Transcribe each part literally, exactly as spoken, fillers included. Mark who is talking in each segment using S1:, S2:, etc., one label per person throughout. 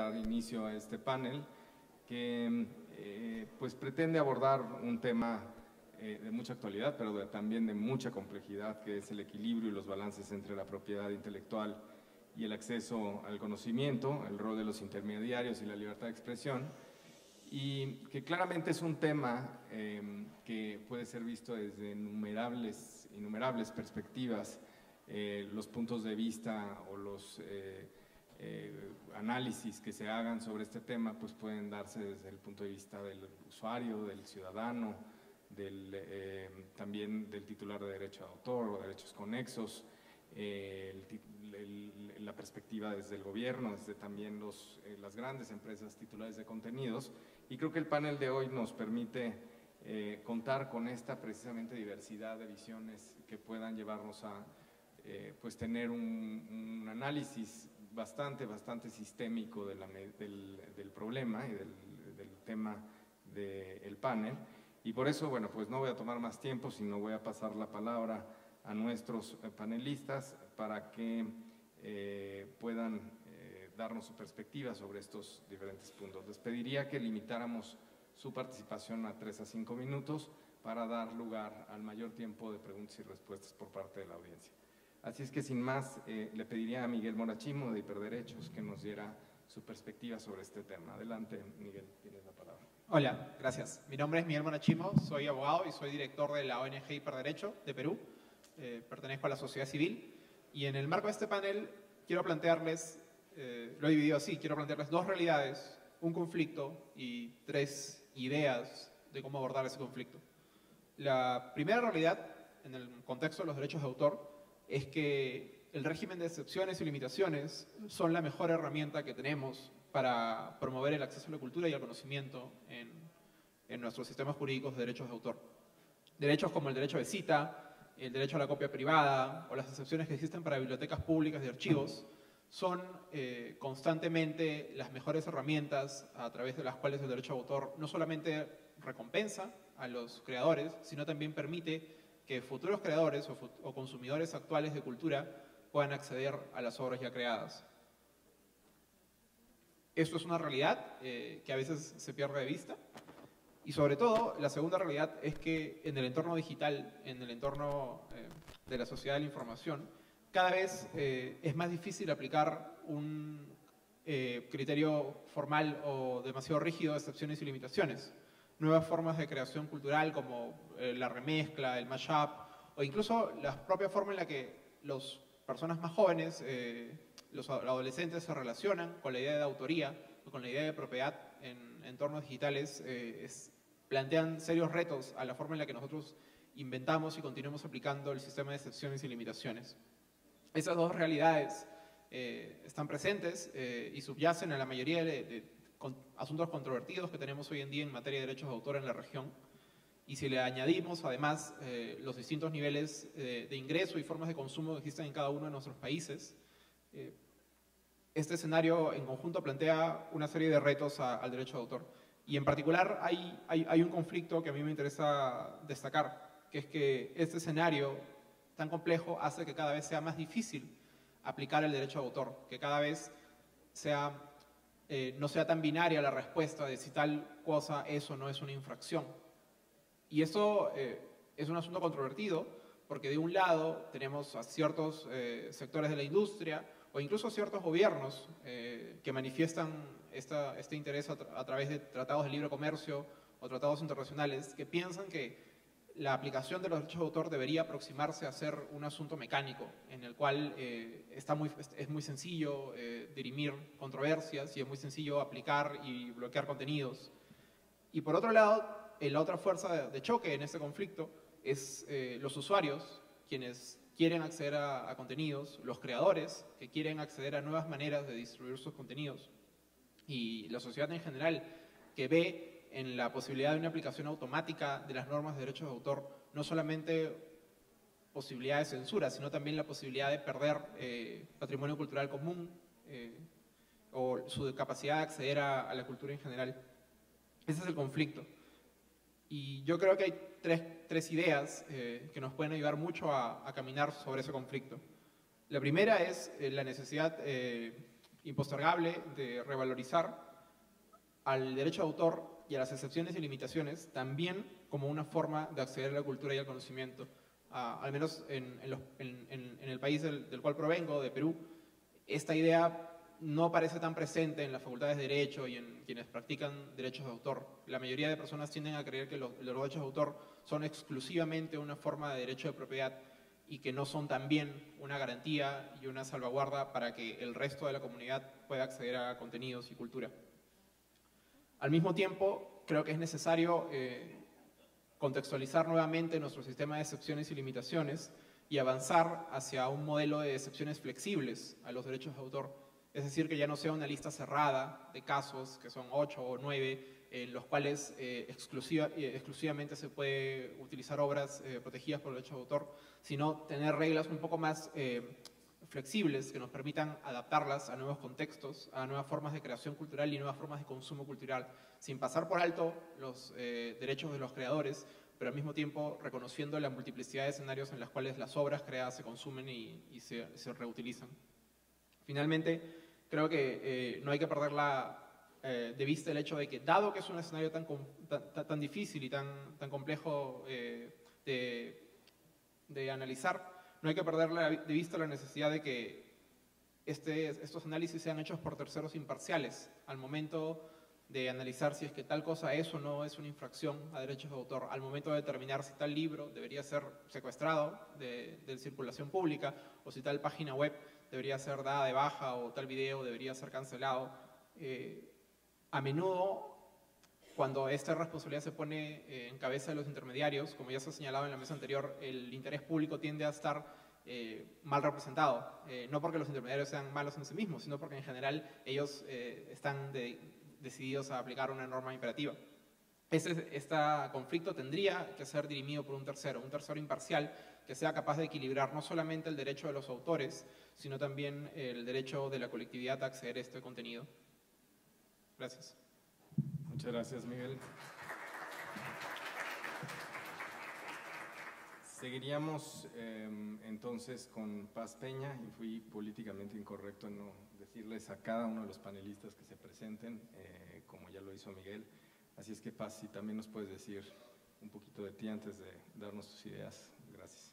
S1: dar inicio a este panel que eh, pues pretende abordar un tema eh, de mucha actualidad, pero de, también de mucha complejidad, que es el equilibrio y los balances entre la propiedad intelectual y el acceso al conocimiento, el rol de los intermediarios y la libertad de expresión, y que claramente es un tema eh, que puede ser visto desde innumerables, innumerables perspectivas. Eh, los puntos de vista o los eh, eh, análisis que se hagan sobre este tema pues pueden darse desde el punto de vista del usuario, del ciudadano, del, eh, también del titular de derecho de autor o derechos conexos, eh, el, el, la perspectiva desde el gobierno, desde también los, eh, las grandes empresas titulares de contenidos, y creo que el panel de hoy nos permite eh, contar con esta precisamente diversidad de visiones que puedan llevarnos a Eh, pues tener un, un análisis bastante, bastante sistémico de la, del, del problema y del, del tema del panel. Y por eso, bueno, pues no voy a tomar más tiempo, sino voy a pasar la palabra a nuestros panelistas para que eh, puedan eh, darnos su perspectiva sobre estos diferentes puntos. Les pediría que limitáramos su participación a tres a cinco minutos para dar lugar al mayor tiempo de preguntas y respuestas por parte de la audiencia. Así es que sin más, eh, le pediría a Miguel Morachimo de Hiperderechos que nos diera su perspectiva sobre este tema. Adelante, Miguel, tienes la palabra.
S2: Hola, gracias. Mi nombre es Miguel Morachimo, soy abogado y soy director de la O N G Hiperderecho de Perú. Eh, pertenezco a la sociedad civil y en el marco de este panel quiero plantearles, eh, lo he dividido así, quiero plantearles dos realidades, un conflicto y tres ideas de cómo abordar ese conflicto. La primera realidad, en el contexto de los derechos de autor, es que el régimen de excepciones y limitaciones son la mejor herramienta que tenemos para promover el acceso a la cultura y al conocimiento en, en nuestros sistemas jurídicos de derechos de autor. Derechos como el derecho de cita, el derecho a la copia privada o las excepciones que existen para bibliotecas públicas de archivos son eh, constantemente las mejores herramientas a través de las cuales el derecho de autor no solamente recompensa a los creadores, sino también permite que futuros creadores o, fut o consumidores actuales de cultura puedan acceder a las obras ya creadas. Esto es una realidad eh, que a veces se pierde de vista y sobre todo la segunda realidad es que en el entorno digital, en el entorno eh, de la sociedad de la información, cada vez eh, es más difícil aplicar un eh, criterio formal o demasiado rígido de excepciones y limitaciones. Nuevas formas de creación cultural como eh, la remezcla, el mashup o incluso la propia forma en la que las personas más jóvenes, eh, los adolescentes se relacionan con la idea de autoría o con la idea de propiedad en entornos digitales, eh, es, plantean serios retos a la forma en la que nosotros inventamos y continuamos aplicando el sistema de excepciones y limitaciones. Esas dos realidades eh, están presentes eh, y subyacen a la mayoría de, de con asuntos controvertidos que tenemos hoy en día en materia de derechos de autor en la región. Y si le añadimos además eh, los distintos niveles eh, de ingreso y formas de consumo que existen en cada uno de nuestros países, eh, este escenario en conjunto plantea una serie de retos a, al derecho de autor. Y en particular hay, hay, hay un conflicto que a mí me interesa destacar, que es que este escenario tan complejo hace que cada vez sea más difícil aplicar el derecho de autor, que cada vez sea... Eh, no sea tan binaria la respuesta de si tal cosa es o no es una infracción. Y eso eh, es un asunto controvertido porque de un lado tenemos a ciertos eh, sectores de la industria o incluso ciertos gobiernos eh, que manifiestan esta, este interés a, tra a través de tratados de libre comercio o tratados internacionales que piensan que la aplicación de los derechos de autor debería aproximarse a ser un asunto mecánico, en el cual eh, está muy, es muy sencillo eh, dirimir controversias y es muy sencillo aplicar y bloquear contenidos. Y por otro lado, eh, la otra fuerza de choque en este conflicto es eh, los usuarios, quienes quieren acceder a, a contenidos, los creadores, que quieren acceder a nuevas maneras de distribuir sus contenidos, y la sociedad en general, que ve en la posibilidad de una aplicación automática de las normas de derechos de autor, no solamente posibilidad de censura, sino también la posibilidad de perder eh, patrimonio cultural común eh, o su capacidad de acceder a, a la cultura en general. Ese es el conflicto. Y yo creo que hay tres, tres ideas eh, que nos pueden ayudar mucho a, a caminar sobre ese conflicto. La primera es eh, la necesidad eh, impostergable de revalorizar al derecho de autor y a las excepciones y limitaciones también como una forma de acceder a la cultura y al conocimiento. Uh, al menos en, en, los, en, en, en el país del, del cual provengo, de Perú, esta idea no parece tan presente en las facultades de Derecho y en quienes practican derechos de autor. La mayoría de personas tienden a creer que los, los derechos de autor son exclusivamente una forma de derecho de propiedad y que no son también una garantía y una salvaguarda para que el resto de la comunidad pueda acceder a contenidos y cultura. Al mismo tiempo, creo que es necesario eh, contextualizar nuevamente nuestro sistema de excepciones y limitaciones y avanzar hacia un modelo de excepciones flexibles a los derechos de autor. Es decir, que ya no sea una lista cerrada de casos, que son ocho o nueve, en los cuales eh, exclusiva, eh, exclusivamente se puede utilizar obras eh, protegidas por el derecho de autor, sino tener reglas un poco más eh, flexibles que nos permitan adaptarlas a nuevos contextos, a nuevas formas de creación cultural y nuevas formas de consumo cultural, sin pasar por alto los eh, derechos de los creadores, pero al mismo tiempo reconociendo la multiplicidad de escenarios en los cuales las obras creadas se consumen y, y se, se reutilizan. Finalmente, creo que eh, no hay que perder la, eh, de vista el hecho de que, dado que es un escenario tan, tan, tan difícil y tan, tan complejo eh, de, de analizar, no hay que perder de vista la necesidad de que este, estos análisis sean hechos por terceros imparciales al momento de analizar si es que tal cosa es o no es una infracción a derechos de autor, al momento de determinar si tal libro debería ser secuestrado de, de circulación pública o si tal página web debería ser dada de baja o tal video debería ser cancelado. Eh, a menudo, cuando esta responsabilidad se pone eh, en cabeza de los intermediarios, como ya se ha señalado en la mesa anterior, el interés público tiende a estar eh, mal representado. Eh, no porque los intermediarios sean malos en sí mismos, sino porque en general ellos eh, están de, decididos a aplicar una norma imperativa. Este, este conflicto tendría que ser dirimido por un tercero, un tercero imparcial, que sea capaz de equilibrar no solamente el derecho de los autores, sino también el derecho de la colectividad a acceder a este contenido. Gracias.
S1: Muchas gracias, Miguel. Seguiríamos eh, entonces con Paz Peña, y fui políticamente incorrecto en no decirles a cada uno de los panelistas que se presenten, eh, como ya lo hizo Miguel. Así es que, Paz, si también nos puedes decir un poquito de ti antes de darnos tus ideas. Gracias.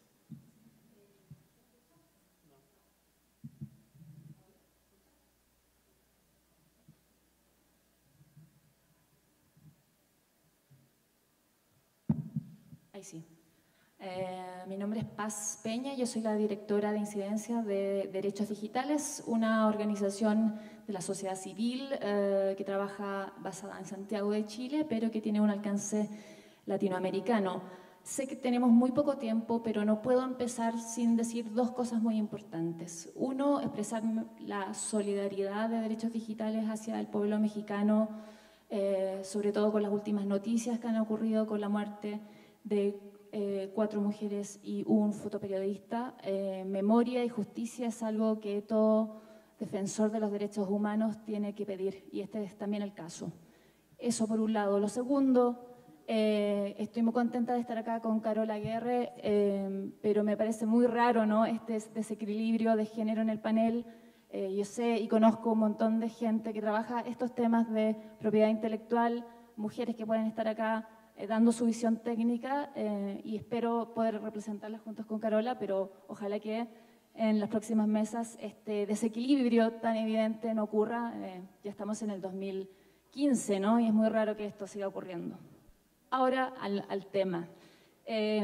S3: Ahí sí. Eh, mi nombre es Paz Peña, yo soy la directora de incidencia de Derechos Digitales, una organización de la sociedad civil eh, que trabaja basada en Santiago de Chile, pero que tiene un alcance latinoamericano. Sé que tenemos muy poco tiempo, pero no puedo empezar sin decir dos cosas muy importantes. Uno, expresar la solidaridad de Derechos Digitales hacia el pueblo mexicano, eh, sobre todo con las últimas noticias que han ocurrido con la muerte de eh, cuatro mujeres y un fotoperiodista. Eh, memoria y justicia es algo que todo defensor de los derechos humanos tiene que pedir, y este es también el caso. Eso por un lado. Lo segundo, eh, estoy muy contenta de estar acá con Carola Aguirre, eh, pero me parece muy raro, ¿no?, este desequilibrio de género en el panel. Eh, yo sé y conozco un montón de gente que trabaja estos temas de propiedad intelectual, mujeres que pueden estar acá eh, dando su visión técnica, eh, y espero poder representarlas juntos con Carola, pero ojalá que en las próximas mesas este desequilibrio tan evidente no ocurra. Eh, ya estamos en el dos mil quince, ¿no?, y es muy raro que esto siga ocurriendo. Ahora al, al tema. Eh,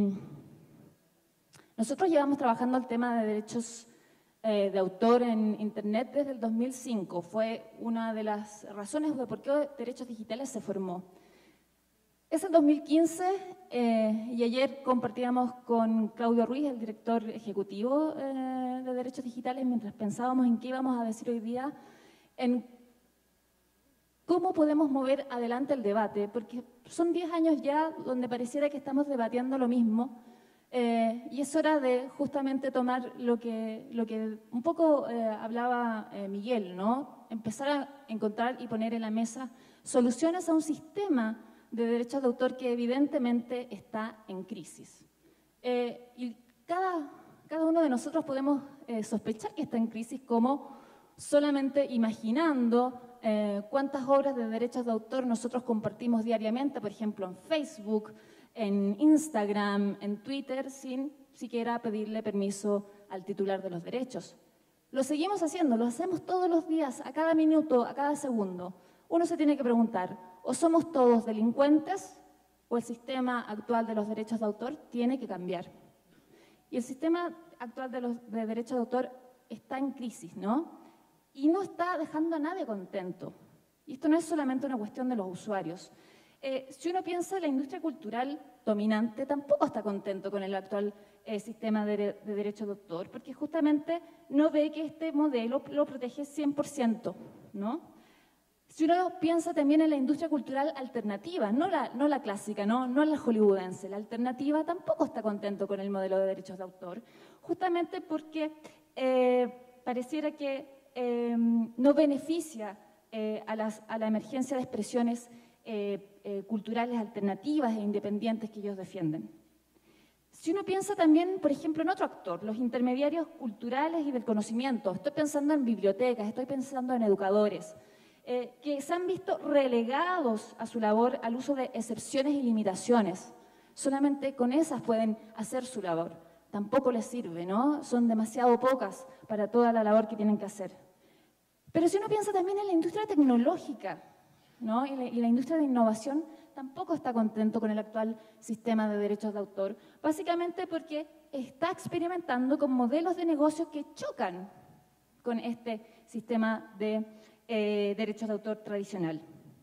S3: nosotros llevamos trabajando el tema de derechos eh, de autor en Internet desde el dos mil cinco. Fue una de las razones de por qué Derechos Digitales se formó. Es el dos mil quince eh, y ayer compartíamos con Claudio Ruiz, el director ejecutivo eh, de Derechos Digitales, mientras pensábamos en qué íbamos a decir hoy día, en cómo podemos mover adelante el debate, porque son diez años ya donde pareciera que estamos debatiendo lo mismo, eh, y es hora de justamente tomar lo que, lo que un poco eh, hablaba eh, Miguel, ¿no? Empezar a encontrar y poner en la mesa soluciones a un sistema de derechos de autor que evidentemente está en crisis. Eh, y cada, cada uno de nosotros podemos eh, sospechar que está en crisis, como solamente imaginando eh, cuántas obras de derechos de autor nosotros compartimos diariamente, por ejemplo, en Facebook, en Instagram, en Twitter, sin siquiera pedirle permiso al titular de los derechos. Lo seguimos haciendo, lo hacemos todos los días, a cada minuto, a cada segundo. Uno se tiene que preguntar, o somos todos delincuentes, o el sistema actual de los derechos de autor tiene que cambiar. Y el sistema actual de los de derechos de autor está en crisis, ¿no? Y no está dejando a nadie contento. Y esto no es solamente una cuestión de los usuarios. Eh, si uno piensa, la industria cultural dominante tampoco está contento con el actual eh, sistema de, de derechos de autor, porque justamente no ve que este modelo lo protege cien por ciento, ¿no? Si uno piensa también en la industria cultural alternativa, no la, no la clásica, no, no la hollywoodense, la alternativa tampoco está contento con el modelo de derechos de autor, justamente porque eh, pareciera que eh, no beneficia eh, a, las, a la emergencia de expresiones eh, eh, culturales alternativas e independientes que ellos defienden. Si uno piensa también, por ejemplo, en otro actor, los intermediarios culturales y del conocimiento, estoy pensando en bibliotecas, estoy pensando en educadores, Eh, que se han visto relegados a su labor al uso de excepciones y limitaciones. Solamente con esas pueden hacer su labor. Tampoco les sirve, ¿no? Son demasiado pocas para toda la labor que tienen que hacer. Pero si uno piensa también en la industria tecnológica, ¿no? Y la, y la industria de innovación tampoco está contento con el actual sistema de derechos de autor, básicamente porque está experimentando con modelos de negocios que chocan con este sistema de Eh, derechos de autor tradicional.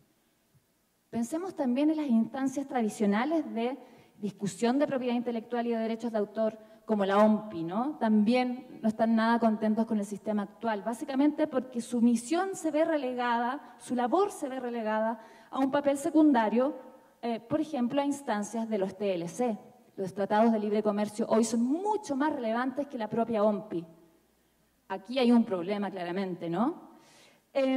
S3: Pensemos también en las instancias tradicionales de discusión de propiedad intelectual y de derechos de autor, como la O M P I, ¿no? También no están nada contentos con el sistema actual, básicamente porque su misión se ve relegada, su labor se ve relegada a un papel secundario, eh, por ejemplo, a instancias de los T L C. Los tratados de libre comercio hoy son mucho más relevantes que la propia O M P I. Aquí hay un problema, claramente, ¿no? Eh,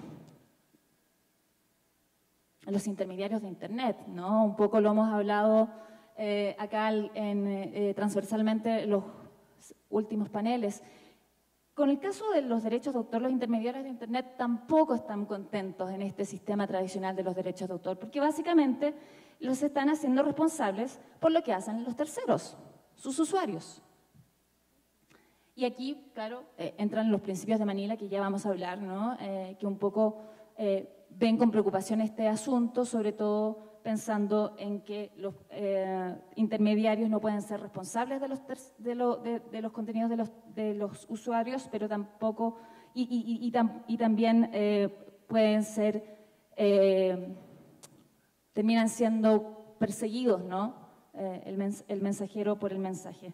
S3: los intermediarios de Internet, ¿no? Un poco lo hemos hablado eh, acá en, eh, transversalmente en los últimos paneles. Con el caso de los derechos de autor, los intermediarios de Internet tampoco están contentos en este sistema tradicional de los derechos de autor, porque básicamente los están haciendo responsables por lo que hacen los terceros, sus usuarios. Y aquí, claro, eh, entran los principios de Manila, que ya vamos a hablar, ¿no? Eh, que un poco eh, ven con preocupación este asunto, sobre todo pensando en que los eh, intermediarios no pueden ser responsables de los, de lo, de, de los contenidos de los, de los usuarios, pero tampoco, y, y, y, tam, y también eh, pueden ser, eh, terminan siendo perseguidos, ¿no? Eh, el, mens el mensajero por el mensaje.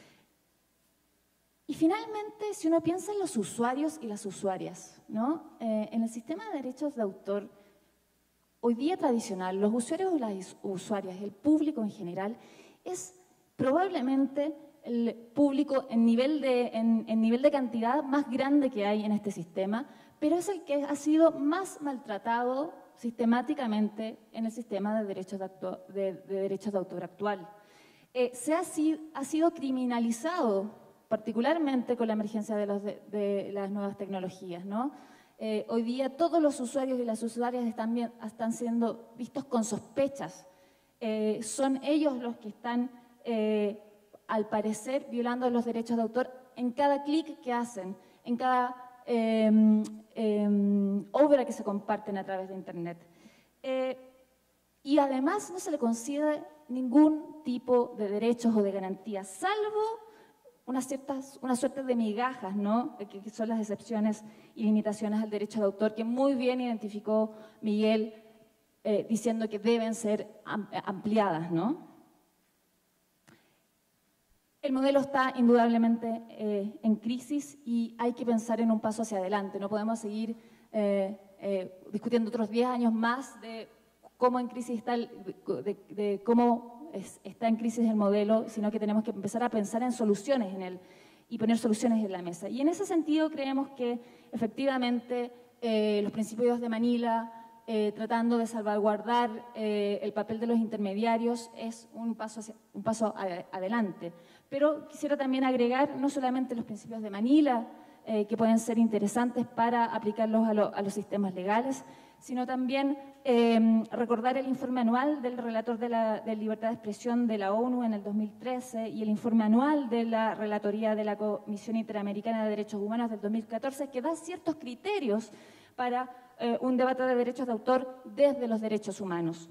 S3: Y finalmente, si uno piensa en los usuarios y las usuarias, ¿no? Eh, en el sistema de derechos de autor, hoy día tradicional, los usuarios y las usuarias, el público en general, es probablemente el público en nivel de, en, en nivel de cantidad más grande que hay en este sistema, pero es el que ha sido más maltratado sistemáticamente en el sistema de derechos de, de, de, derechos de autor actual. Eh, se ha, ha sido criminalizado particularmente con la emergencia de, los de, de las nuevas tecnologías, ¿no? Eh, hoy día todos los usuarios y las usuarias están, bien, están siendo vistos con sospechas. Eh, son ellos los que están, eh, al parecer, violando los derechos de autor en cada clic que hacen, en cada eh, eh, obra que se comparten a través de Internet. Eh, y además no se le concede ningún tipo de derechos o de garantías, salvo Unas ciertas, una suerte de migajas, ¿no? Que son las excepciones y limitaciones al derecho de autor, que muy bien identificó Miguel, eh, diciendo que deben ser ampliadas, ¿no? El modelo está indudablemente eh, en crisis y hay que pensar en un paso hacia adelante. No podemos seguir eh, eh, discutiendo otros diez años más de cómo en crisis está, el, de, de cómo Es, está en crisis el modelo, sino que tenemos que empezar a pensar en soluciones en el, y poner soluciones en la mesa. Y en ese sentido creemos que efectivamente eh, los principios de Manila, eh, tratando de salvaguardar eh, el papel de los intermediarios, es un paso, hacia, un paso a, adelante. Pero quisiera también agregar no solamente los principios de Manila, eh, que pueden ser interesantes para aplicarlos a, lo, a los sistemas legales, sino también eh, recordar el informe anual del relator de la de libertad de expresión de la ONU en el dos mil trece y el informe anual de la relatoría de la Comisión Interamericana de Derechos Humanos del dos mil catorce, que da ciertos criterios para eh, un debate de derechos de autor desde los derechos humanos.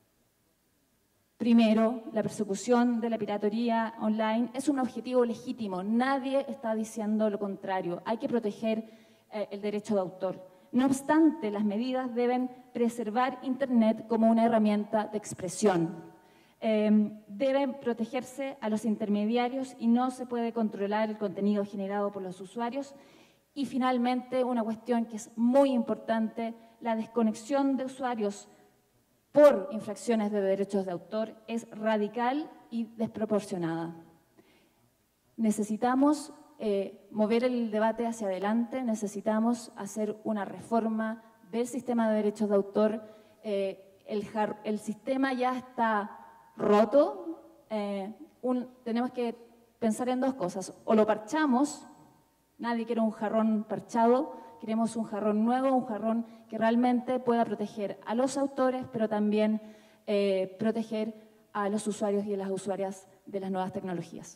S3: Primero, la persecución de la piratería online es un objetivo legítimo. Nadie está diciendo lo contrario. Hay que proteger eh, el derecho de autor. No obstante, las medidas deben preservar Internet como una herramienta de expresión. Eh, deben protegerse a los intermediarios y no se puede controlar el contenido generado por los usuarios. Y finalmente, una cuestión que es muy importante, la desconexión de usuarios por infracciones de derechos de autor es radical y desproporcionada. Necesitamos eh, mover el debate hacia adelante, necesitamos hacer una reforma del sistema de derechos de autor. Eh, el, el sistema ya está roto. Eh, un, tenemos que pensar en dos cosas. O lo parchamos, nadie quiere un jarrón parchado, queremos un jarrón nuevo, un jarrón que realmente pueda proteger a los autores, pero también eh, proteger a los usuarios y a las usuarias de las nuevas tecnologías.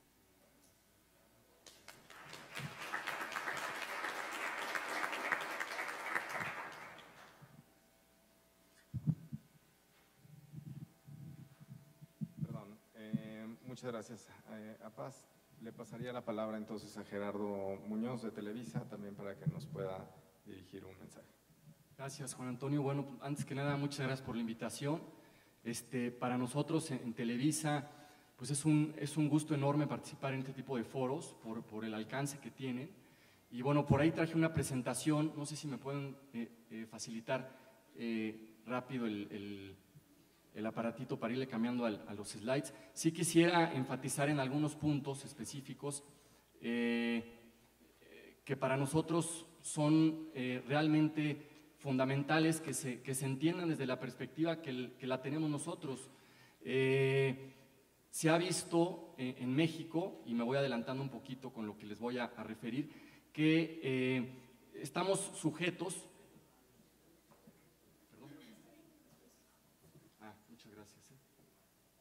S1: Perdón, eh, muchas gracias eh, a Paz. Le pasaría la palabra entonces a Gerardo Muñoz de Televisa, también para que nos pueda dirigir un mensaje.
S4: Gracias, Juan Antonio. Bueno, antes que nada, muchas gracias por la invitación. Este, para nosotros en, en Televisa, pues es un, es un gusto enorme participar en este tipo de foros por, por el alcance que tienen. Y bueno, por ahí traje una presentación, no sé si me pueden eh, eh, facilitar eh, rápido el, el, el aparatito para irle cambiando al, a los slides. Sí quisiera enfatizar en algunos puntos específicos eh, que para nosotros son eh, realmente fundamentales que se, que se entiendan desde la perspectiva que, el, que la tenemos nosotros. Eh, se ha visto eh, en México, y me voy adelantando un poquito con lo que les voy a, a referir, que eh, estamos sujetos… Perdón. Ah, muchas gracias. ¿eh?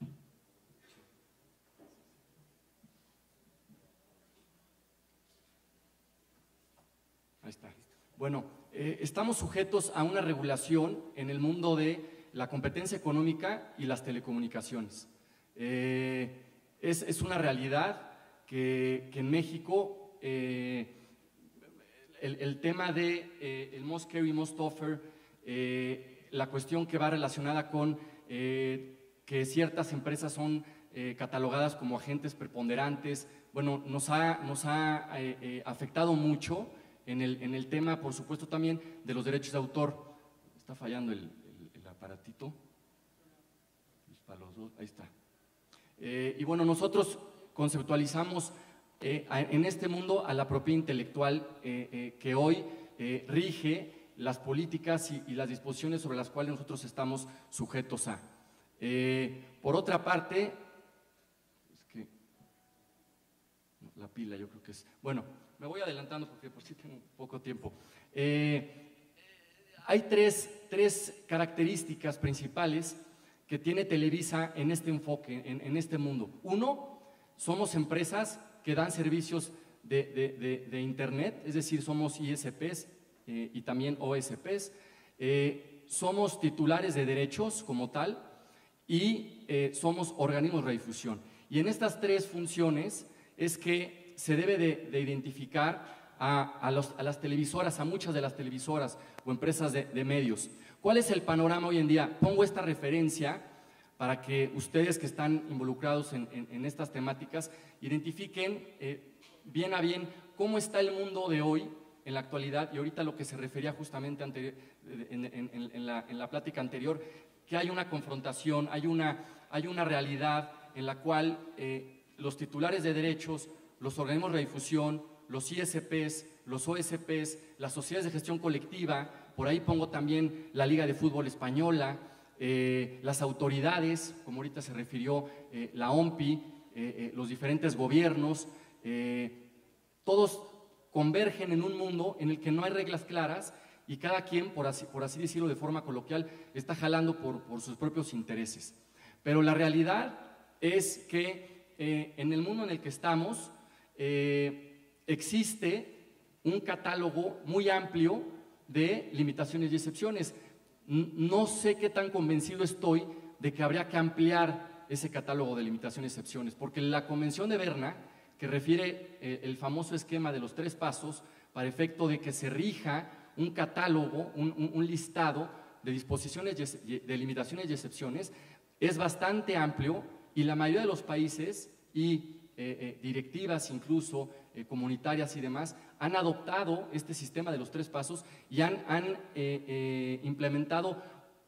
S4: Ahí está. Bueno, eh, estamos sujetos a una regulación en el mundo de la competencia económica y las telecomunicaciones. Eh, es, es una realidad que, que en México eh, el, el tema de eh, el most carry, most offer, eh, la cuestión que va relacionada con eh, que ciertas empresas son eh, catalogadas como agentes preponderantes, bueno, nos ha, nos ha eh, eh, afectado mucho. En el, en el tema, por supuesto, también de los derechos de autor. Está fallando el, el, el aparatito. Para los dos, ahí está. Eh, y bueno, nosotros conceptualizamos eh, a, en este mundo a la propiedad intelectual eh, eh, que hoy eh, rige las políticas y, y las disposiciones sobre las cuales nosotros estamos sujetos a. Eh, por otra parte, es que la pila yo creo que es… Bueno, me voy adelantando porque por sí tengo poco tiempo. Eh, hay tres, tres características principales que tiene Televisa en este enfoque, en, en este mundo. Uno, somos empresas que dan servicios de, de, de, de Internet, es decir, somos I S Pes eh, y también O S Pes. Eh, somos titulares de derechos como tal y eh, somos organismos de redifusión. Y en estas tres funciones es que se debe de, de identificar a, a, los, a las televisoras, a muchas de las televisoras o empresas de, de medios. ¿Cuál es el panorama hoy en día? Pongo esta referencia para que ustedes que están involucrados en, en, en estas temáticas identifiquen eh, bien a bien cómo está el mundo de hoy en la actualidad, y ahorita lo que se refería justamente anterior, en, en, en, en, la, en la plática anterior, que hay una confrontación, hay una, hay una realidad en la cual eh, los titulares de derechos, los organismos de redifusión, los I S Pes, los O S Pes, las sociedades de gestión colectiva, por ahí pongo también la Liga de Fútbol Española, eh, las autoridades, como ahorita se refirió eh, la O M P I, eh, eh, los diferentes gobiernos, eh, todos convergen en un mundo en el que no hay reglas claras y cada quien, por así, por así decirlo de forma coloquial, está jalando por, por sus propios intereses. Pero la realidad es que eh, en el mundo en el que estamos eh, existe un catálogo muy amplio de limitaciones y excepciones. No sé qué tan convencido estoy de que habría que ampliar ese catálogo de limitaciones y excepciones, porque la Convención de Berna, que refiere eh, el famoso esquema de los tres pasos, para efecto de que se rija un catálogo, un, un, un listado de disposiciones, de limitaciones y excepciones, es bastante amplio y la mayoría de los países y eh, eh, directivas incluso eh, comunitarias y demás han adoptado este sistema de los tres pasos y han, han eh, eh, implementado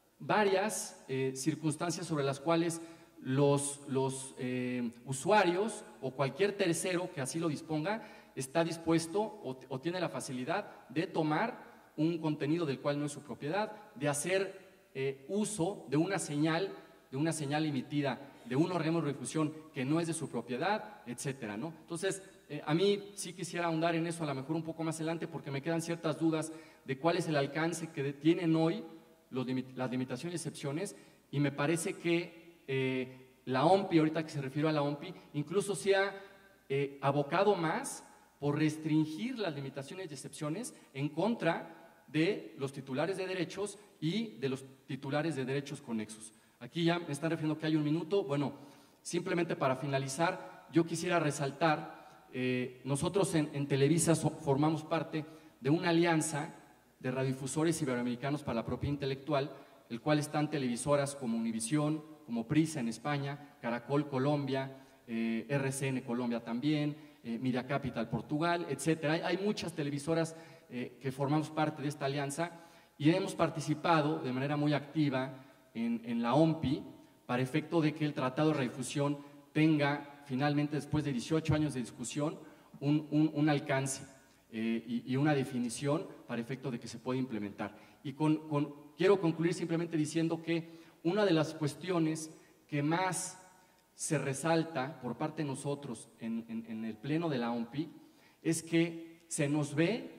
S4: varias eh, circunstancias sobre las cuales los, los eh, usuarios o cualquier tercero que así lo disponga está dispuesto o, o tiene la facilidad de tomar un contenido del cual no es su propiedad, de hacer eh, uso de una señal, de una señal emitida de un órgano de difusión que no es de su propiedad, etcétera, ¿no? Entonces, eh, a mí sí quisiera ahondar en eso a lo mejor un poco más adelante porque me quedan ciertas dudas de cuál es el alcance que tienen hoy los limit las limitaciones y excepciones, y me parece que eh, la O M P I, ahorita que se refiere a la O M P I, incluso se ha eh, abocado más por restringir las limitaciones y excepciones en contra de los titulares de derechos y de los titulares de derechos conexos. Aquí ya me están refiriendo que hay un minuto. Bueno, simplemente para finalizar, yo quisiera resaltar, eh, nosotros en, en Televisa so, formamos parte de una alianza de radiodifusores iberoamericanos para la propiedad intelectual, el cual están televisoras como Univisión, como Prisa en España, Caracol Colombia, eh, R C N Colombia también, eh, Media Capital Portugal, etcétera. Hay, hay muchas televisoras eh, que formamos parte de esta alianza y hemos participado de manera muy activa en, en la O M P I para efecto de que el Tratado de Radiodifusión tenga finalmente, después de dieciocho años de discusión, un, un, un alcance eh, y, y una definición para efecto de que se pueda implementar. Y con, con, quiero concluir simplemente diciendo que una de las cuestiones que más se resalta por parte de nosotros en, en, en el pleno de la O M P I es que se nos ve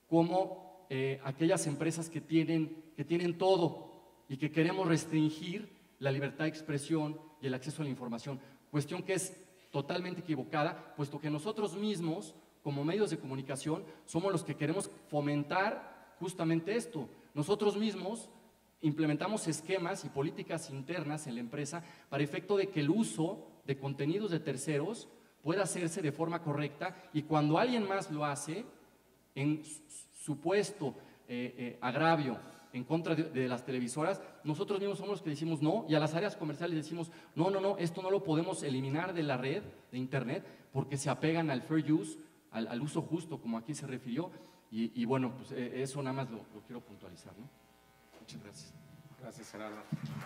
S4: como eh, aquellas empresas que tienen, que tienen todo y que queremos restringir la libertad de expresión y el acceso a la información, cuestión que es totalmente equivocada, puesto que nosotros mismos, como medios de comunicación, somos los que queremos fomentar justamente esto. Nosotros mismos implementamos esquemas y políticas internas en la empresa para efecto de que el uso de contenidos de terceros pueda hacerse de forma correcta, y cuando alguien más lo hace, en supuesto eh, eh, agravio en contra de, de las televisoras, nosotros mismos somos los que decimos no, y a las áreas comerciales decimos no, no, no, esto no lo podemos eliminar de la red de internet porque se apegan al fair use, al, al uso justo, como aquí se refirió, y, y bueno, pues eh, eso nada más lo, lo quiero puntualizar, ¿no? Muchas gracias.
S1: Gracias, Gerardo.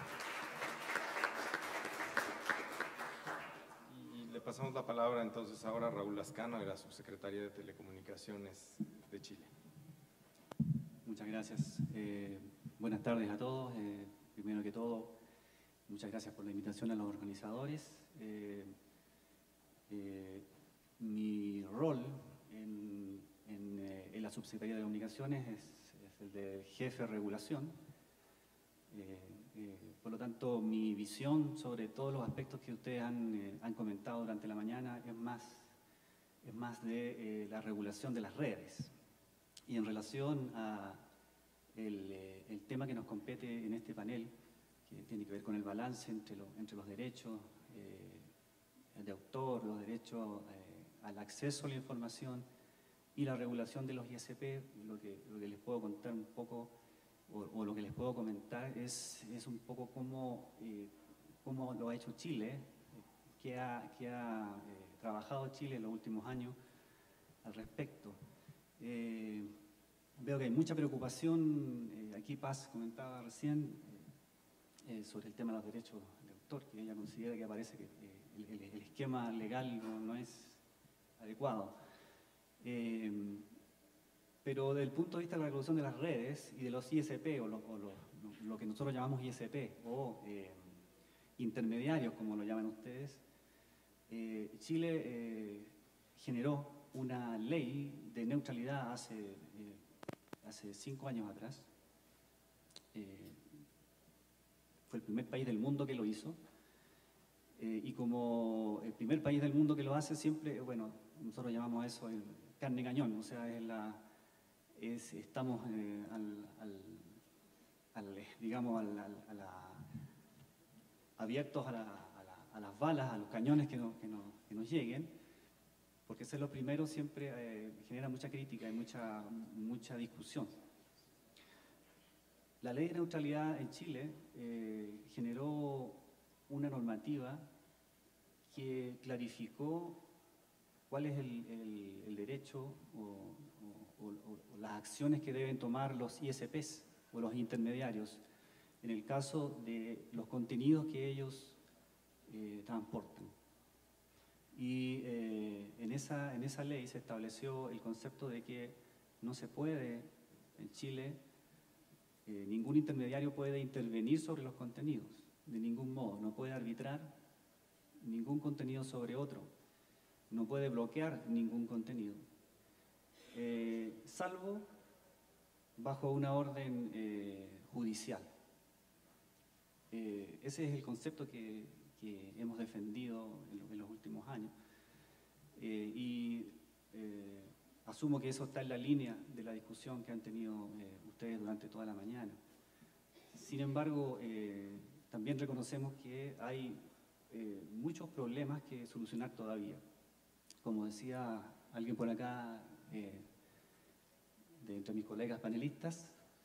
S1: Y le pasamos la palabra entonces ahora a Raúl Lascano, de la Subsecretaría de Telecomunicaciones de Chile.
S5: Muchas gracias. Eh, buenas tardes a todos. Eh, primero que todo, muchas gracias por la invitación a los organizadores. Eh, eh, mi rol en, en, eh, en la Subsecretaría de Comunicaciones es, es el de jefe de regulación. Eh, eh, por lo tanto, mi visión sobre todos los aspectos que ustedes han, eh, han comentado durante la mañana es más, es más de eh, la regulación de las redes. Y en relación a el, eh, el tema que nos compete en este panel, que tiene que ver con el balance entre, lo, entre los derechos eh, de autor, los derechos eh, al acceso a la información y la regulación de los I S P, lo que, lo que les puedo contar un poco, o, o lo que les puedo comentar, es, es un poco cómo, eh, cómo lo ha hecho Chile, qué ha, que ha eh, trabajado Chile en los últimos años al respecto. Eh, veo que hay mucha preocupación, eh, aquí Paz comentaba recién eh, eh, sobre el tema de los derechos de autor, que ella considera que parece que eh, el, el, el esquema legal no, no es adecuado. Eh, pero desde el punto de vista de la regulación de las redes y de los I S P, o lo, o lo, lo que nosotros llamamos I S P, o eh, intermediarios, como lo llaman ustedes, eh, Chile eh, generó una ley de neutralidad hace, eh, hace cinco años atrás. Eh, fue el primer país del mundo que lo hizo. Eh, y como el primer país del mundo que lo hace, siempre, bueno, nosotros llamamos a eso el carne cañón, o sea, es la, es, estamos eh, al, al, al, digamos, al, al, a la, abiertos a, la, a, la, a las balas, a los cañones que, no, que, no, que nos lleguen, porque ser lo primero siempre eh, genera mucha crítica y mucha, mucha discusión. La ley de neutralidad en Chile eh, generó una normativa que clarificó cuál es el, el, el derecho o, o, o, o las acciones que deben tomar los I S Pes o los intermediarios en el caso de los contenidos que ellos eh, transportan. Y eh, en, esa, en esa ley se estableció el concepto de que no se puede en Chile, eh, ningún intermediario puede intervenir sobre los contenidos, de ningún modo, no puede arbitrar ningún contenido sobre otro, no puede bloquear ningún contenido, eh, salvo bajo una orden eh, judicial. Eh, ese es el concepto que, que hemos defendido en, en los últimos años eh, y eh, asumo que eso está en la línea de la discusión que han tenido eh, ustedes durante toda la mañana. Sin embargo, eh, también reconocemos que hay eh, muchos problemas que solucionar todavía. Como decía alguien por acá, eh, de entre mis colegas panelistas,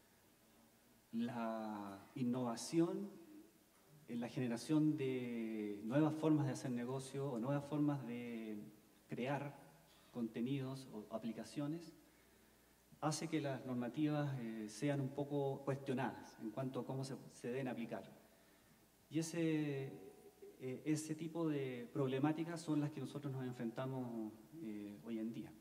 S5: la innovación en la generación de nuevas formas de hacer negocio o nuevas formas de crear contenidos o aplicaciones hace que las normativas eh, sean un poco cuestionadas en cuanto a cómo se, se deben aplicar. Y ese, eh, ese tipo de problemáticas son las que nosotros nos enfrentamos eh, hoy en día.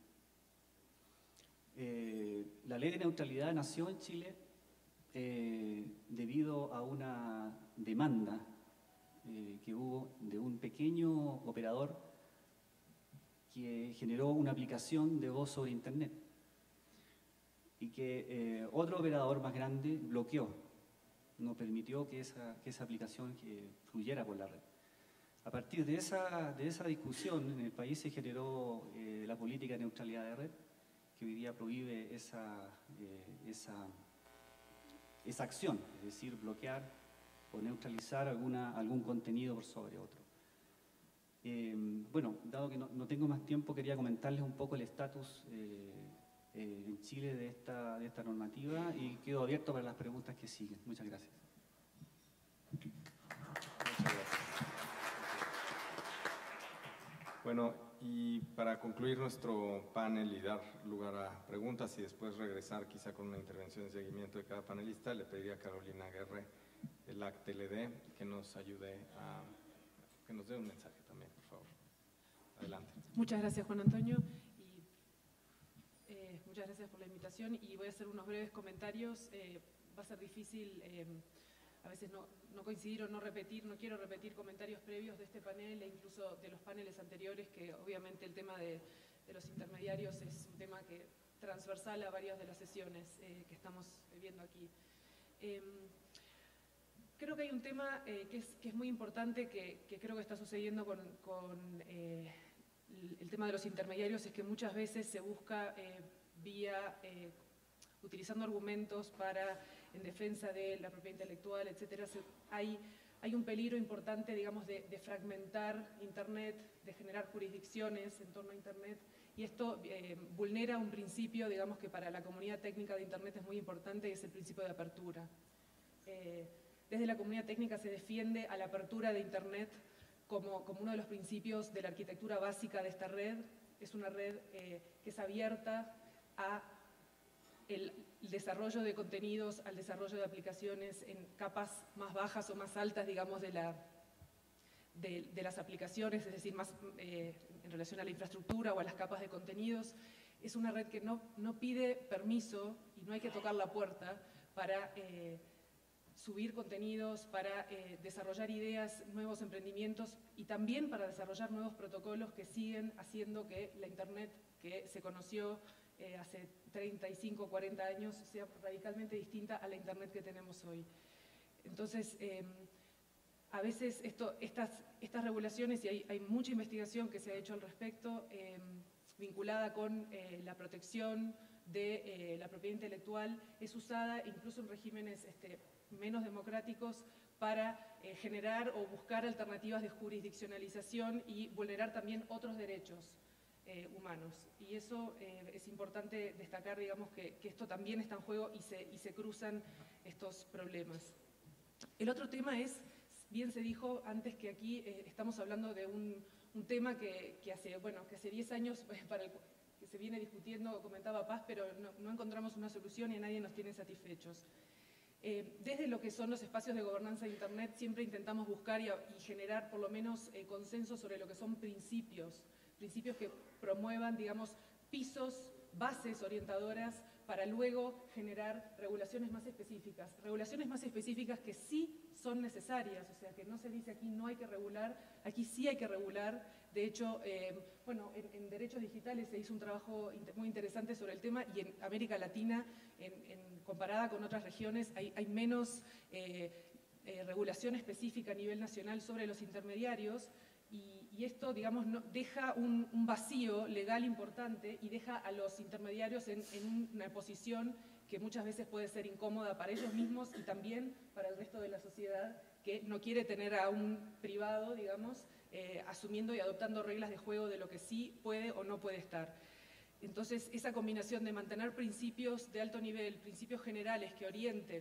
S5: Eh, la ley de neutralidad nació en Chile eh, debido a una demanda eh, que hubo de un pequeño operador que generó una aplicación de voz sobre Internet y que eh, otro operador más grande bloqueó, no permitió que esa, que esa aplicación que fluyera por la red. A partir de esa, de esa discusión en el país se generó eh, la política de neutralidad de red, que hoy día prohíbe esa, eh, esa, esa acción, es decir, bloquear o neutralizar alguna, algún contenido por sobre otro. Eh, bueno, dado que no, no tengo más tiempo, quería comentarles un poco el estatus eh, eh, en Chile de esta, de esta normativa y quedo abierto para las preguntas que siguen. Muchas gracias.
S1: Muchas gracias. Bueno, y para concluir nuestro panel y dar lugar a preguntas y después regresar quizá con una intervención de seguimiento de cada panelista, le pediría a Carolina Aguerre, del A C T L D, que nos ayude a, que nos dé un mensaje también, por favor. Adelante.
S6: Muchas gracias, Juan Antonio, y eh, muchas gracias por la invitación y voy a hacer unos breves comentarios. Eh, va a ser difícil eh, a veces no, no coincidir o no repetir, no quiero repetir comentarios previos de este panel e incluso de los paneles anteriores, que obviamente el tema de, de los intermediarios es un tema que transversal a varias de las sesiones eh, que estamos viendo aquí. Eh, creo que hay un tema eh, que, es, que es muy importante, que, que creo que está sucediendo con, con eh, el, el tema de los intermediarios, es que muchas veces se busca eh, vía, eh, utilizando argumentos para, en defensa de la propiedad intelectual, etcétera, se, hay, hay un peligro importante, digamos, de, de fragmentar Internet, de generar jurisdicciones en torno a Internet, y esto eh, vulnera un principio, digamos, que para la comunidad técnica de Internet es muy importante, y es el principio de apertura. Eh, desde la comunidad técnica se defiende a la apertura de Internet como, como uno de los principios de la arquitectura básica de esta red. Es una red eh, que es abierta a el desarrollo de contenidos, al desarrollo de aplicaciones en capas más bajas o más altas, digamos, de, la, de, de las aplicaciones, es decir, más eh, en relación a la infraestructura o a las capas de contenidos. Es una red que no, no pide permiso y no hay que tocar la puerta para, eh, subir contenidos, para eh, desarrollar ideas, nuevos emprendimientos y también para desarrollar nuevos protocolos que siguen haciendo que la Internet que se conoció eh, hace treinta y cinco, cuarenta años sea radicalmente distinta a la Internet que tenemos hoy. Entonces, eh, a veces esto, estas, estas regulaciones, y hay, hay mucha investigación que se ha hecho al respecto, eh, vinculada con eh, la protección de eh, la propiedad intelectual, es usada incluso en regímenes este, menos democráticos para eh, generar o buscar alternativas de jurisdiccionalización y vulnerar también otros derechos eh, humanos. Y eso eh, es importante destacar, digamos, que, que esto también está en juego y se, y se cruzan estos problemas. El otro tema es, bien se dijo antes que aquí eh, estamos hablando de un, un tema que, que hace, bueno, que hace diez años para el, que se viene discutiendo, comentaba Paz, pero no, no encontramos una solución y a nadie nos tiene satisfechos. Eh, desde lo que son los espacios de gobernanza de Internet siempre intentamos buscar y, y generar por lo menos eh, consenso sobre lo que son principios, principios que promuevan, digamos, pisos, bases orientadoras para luego generar regulaciones más específicas. Regulaciones más específicas que sí son necesarias, o sea, que no se dice aquí no hay que regular, aquí sí hay que regular. De hecho, eh, bueno, en, en derechos digitales se hizo un trabajo muy interesante sobre el tema y en América Latina, en, en, comparada con otras regiones, hay, hay menos eh, eh, regulación específica a nivel nacional sobre los intermediarios. Y, y esto, digamos, no, deja un, un vacío legal importante y deja a los intermediarios en, en una posición que muchas veces puede ser incómoda para ellos mismos y también para el resto de la sociedad que no quiere tener a un privado, digamos, eh, asumiendo y adoptando reglas de juego de lo que sí puede o no puede estar. Entonces, esa combinación de mantener principios de alto nivel, principios generales que orienten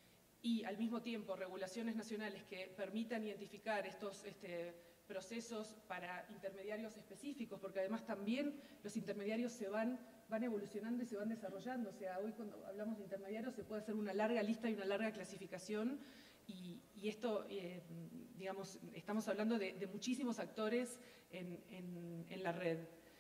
S6: y al mismo tiempo regulaciones nacionales que permitan identificar estos este, procesos para intermediarios específicos, porque además también los intermediarios se van, van evolucionando y se van desarrollando. O sea, hoy cuando hablamos de intermediarios se puede hacer una larga lista y una larga clasificación y, y esto, eh, digamos, estamos hablando de, de muchísimos actores en, en, en la red.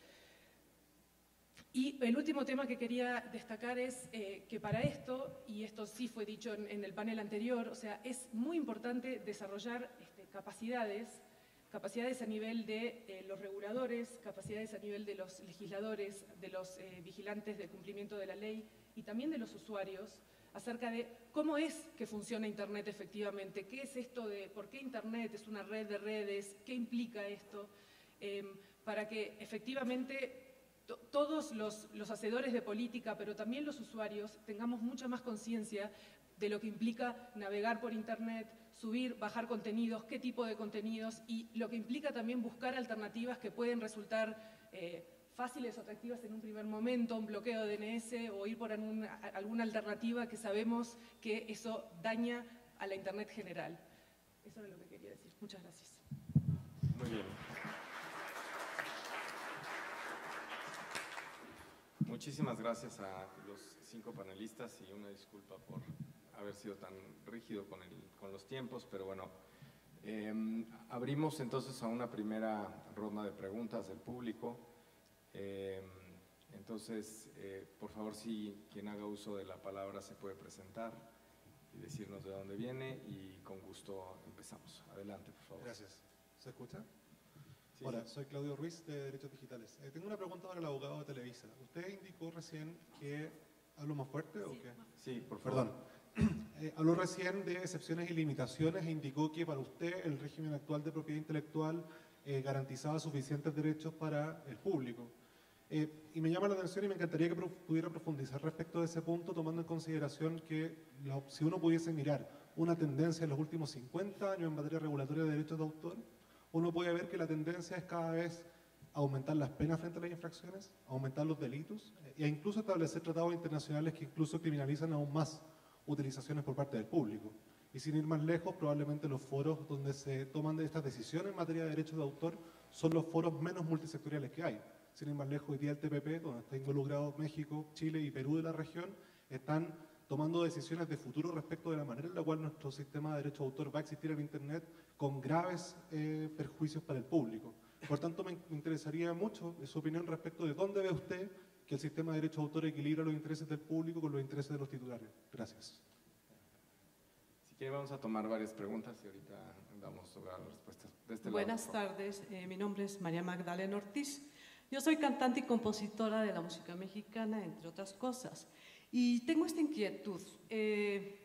S6: Y el último tema que quería destacar es eh, que para esto, y esto sí fue dicho en, en el panel anterior, o sea, es muy importante desarrollar este, capacidades, capacidades a nivel de eh, los reguladores, capacidades a nivel de los legisladores, de los eh, vigilantes del cumplimiento de la ley y también de los usuarios, acerca de cómo es que funciona Internet efectivamente, qué es esto de, por qué Internet es una red de redes, qué implica esto, eh, para que efectivamente todos los, los hacedores de política, pero también los usuarios, tengamos mucha más conciencia de lo que implica navegar por Internet, subir, bajar contenidos, qué tipo de contenidos, y lo que implica también buscar alternativas que pueden resultar eh, fáciles o atractivas en un primer momento, un bloqueo de D N S o ir por algún, alguna alternativa que sabemos que eso daña a la Internet general. Eso era lo que quería decir. Muchas gracias.
S1: Muy bien. Muchísimas gracias a los cinco panelistas y una disculpa por haber sido tan rígido con, el, con los tiempos, pero bueno, eh, abrimos entonces a una primera ronda de preguntas del público. Eh, entonces, eh, por favor, si quien haga uso de la palabra se puede presentar y decirnos de dónde viene y con gusto empezamos. Adelante, por favor.
S7: Gracias. ¿Se escucha?
S1: Sí,
S7: Hola,
S1: sí.
S7: soy Claudio Ruiz de Derechos Digitales. Eh, tengo una pregunta para el abogado de Televisa. Usted indicó recién que... ¿Hablo más fuerte o qué?
S1: Sí, por favor.
S7: Perdón. Eh, habló recién de excepciones y limitaciones e indicó que para usted el régimen actual de propiedad intelectual eh, garantizaba suficientes derechos para el público. Eh, y me llama la atención y me encantaría que pro pudiera profundizar respecto de ese punto, tomando en consideración que la, si uno pudiese mirar una tendencia en los últimos cincuenta años en materia regulatoria de derechos de autor, uno puede ver que la tendencia es cada vez aumentar las penas frente a las infracciones, aumentar los delitos e incluso establecer tratados internacionales que incluso criminalizan aún más utilizaciones por parte del público. Y sin ir más lejos, probablemente los foros donde se toman estas decisiones en materia de derechos de autor son los foros menos multisectoriales que hay. Sin ir más lejos, hoy día el T P P, donde está involucrado México, Chile y Perú de la región, están tomando decisiones de futuro respecto de la manera en la cual nuestro sistema de derecho de autor va a existir en Internet con graves eh, perjuicios para el público. Por tanto, me interesaría mucho su opinión respecto de dónde ve usted que el sistema de derecho de autor equilibra los intereses del público con los intereses de los titulares. Gracias.
S1: Si quiere, vamos a tomar varias preguntas y ahorita damos lugar a las respuestas. De este
S8: Buenas
S1: lado,
S8: tardes, eh, mi nombre es María Magdalena Ortiz. Yo soy cantante y compositora de la música mexicana, entre otras cosas. Y tengo esta inquietud. Eh,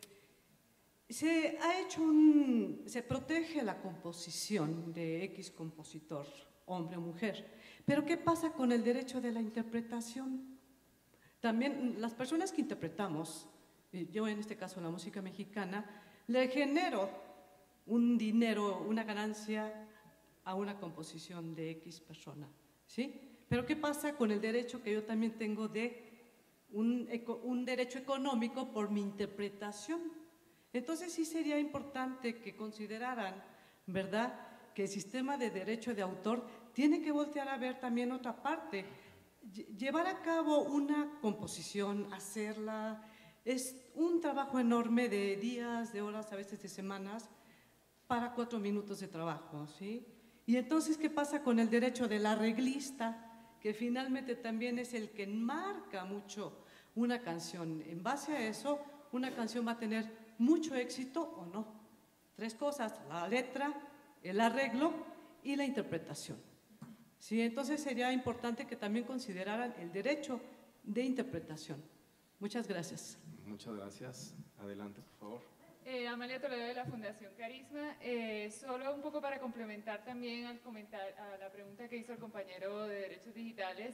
S8: se ha hecho un… se protege la composición de X compositor, hombre o mujer. Pero ¿qué pasa con el derecho de la interpretación? También las personas que interpretamos, yo en este caso la música mexicana, le genero un dinero, una ganancia a una composición de X persona, ¿sí? Pero ¿qué pasa con el derecho que yo también tengo de un, un derecho económico por mi interpretación? Entonces sí sería importante que consideraran, ¿verdad?, que el sistema de derecho de autor tiene que voltear a ver también otra parte. Llevar a cabo una composición, hacerla, es un trabajo enorme de días, de horas, a veces de semanas, para cuatro minutos de trabajo, ¿sí? Y entonces, ¿qué pasa con el derecho del arreglista? Que finalmente también es el que marca mucho una canción. En base a eso, una canción va a tener mucho éxito o no. Tres cosas: la letra, el arreglo y la interpretación. Sí, entonces sería importante que también consideraran el derecho de interpretación. Muchas gracias.
S1: Muchas gracias. Adelante, por favor.
S9: Eh, Amalia Toledo, de la Fundación Carisma. Eh, solo un poco para complementar también al comentar, a la pregunta que hizo el compañero de Derechos Digitales,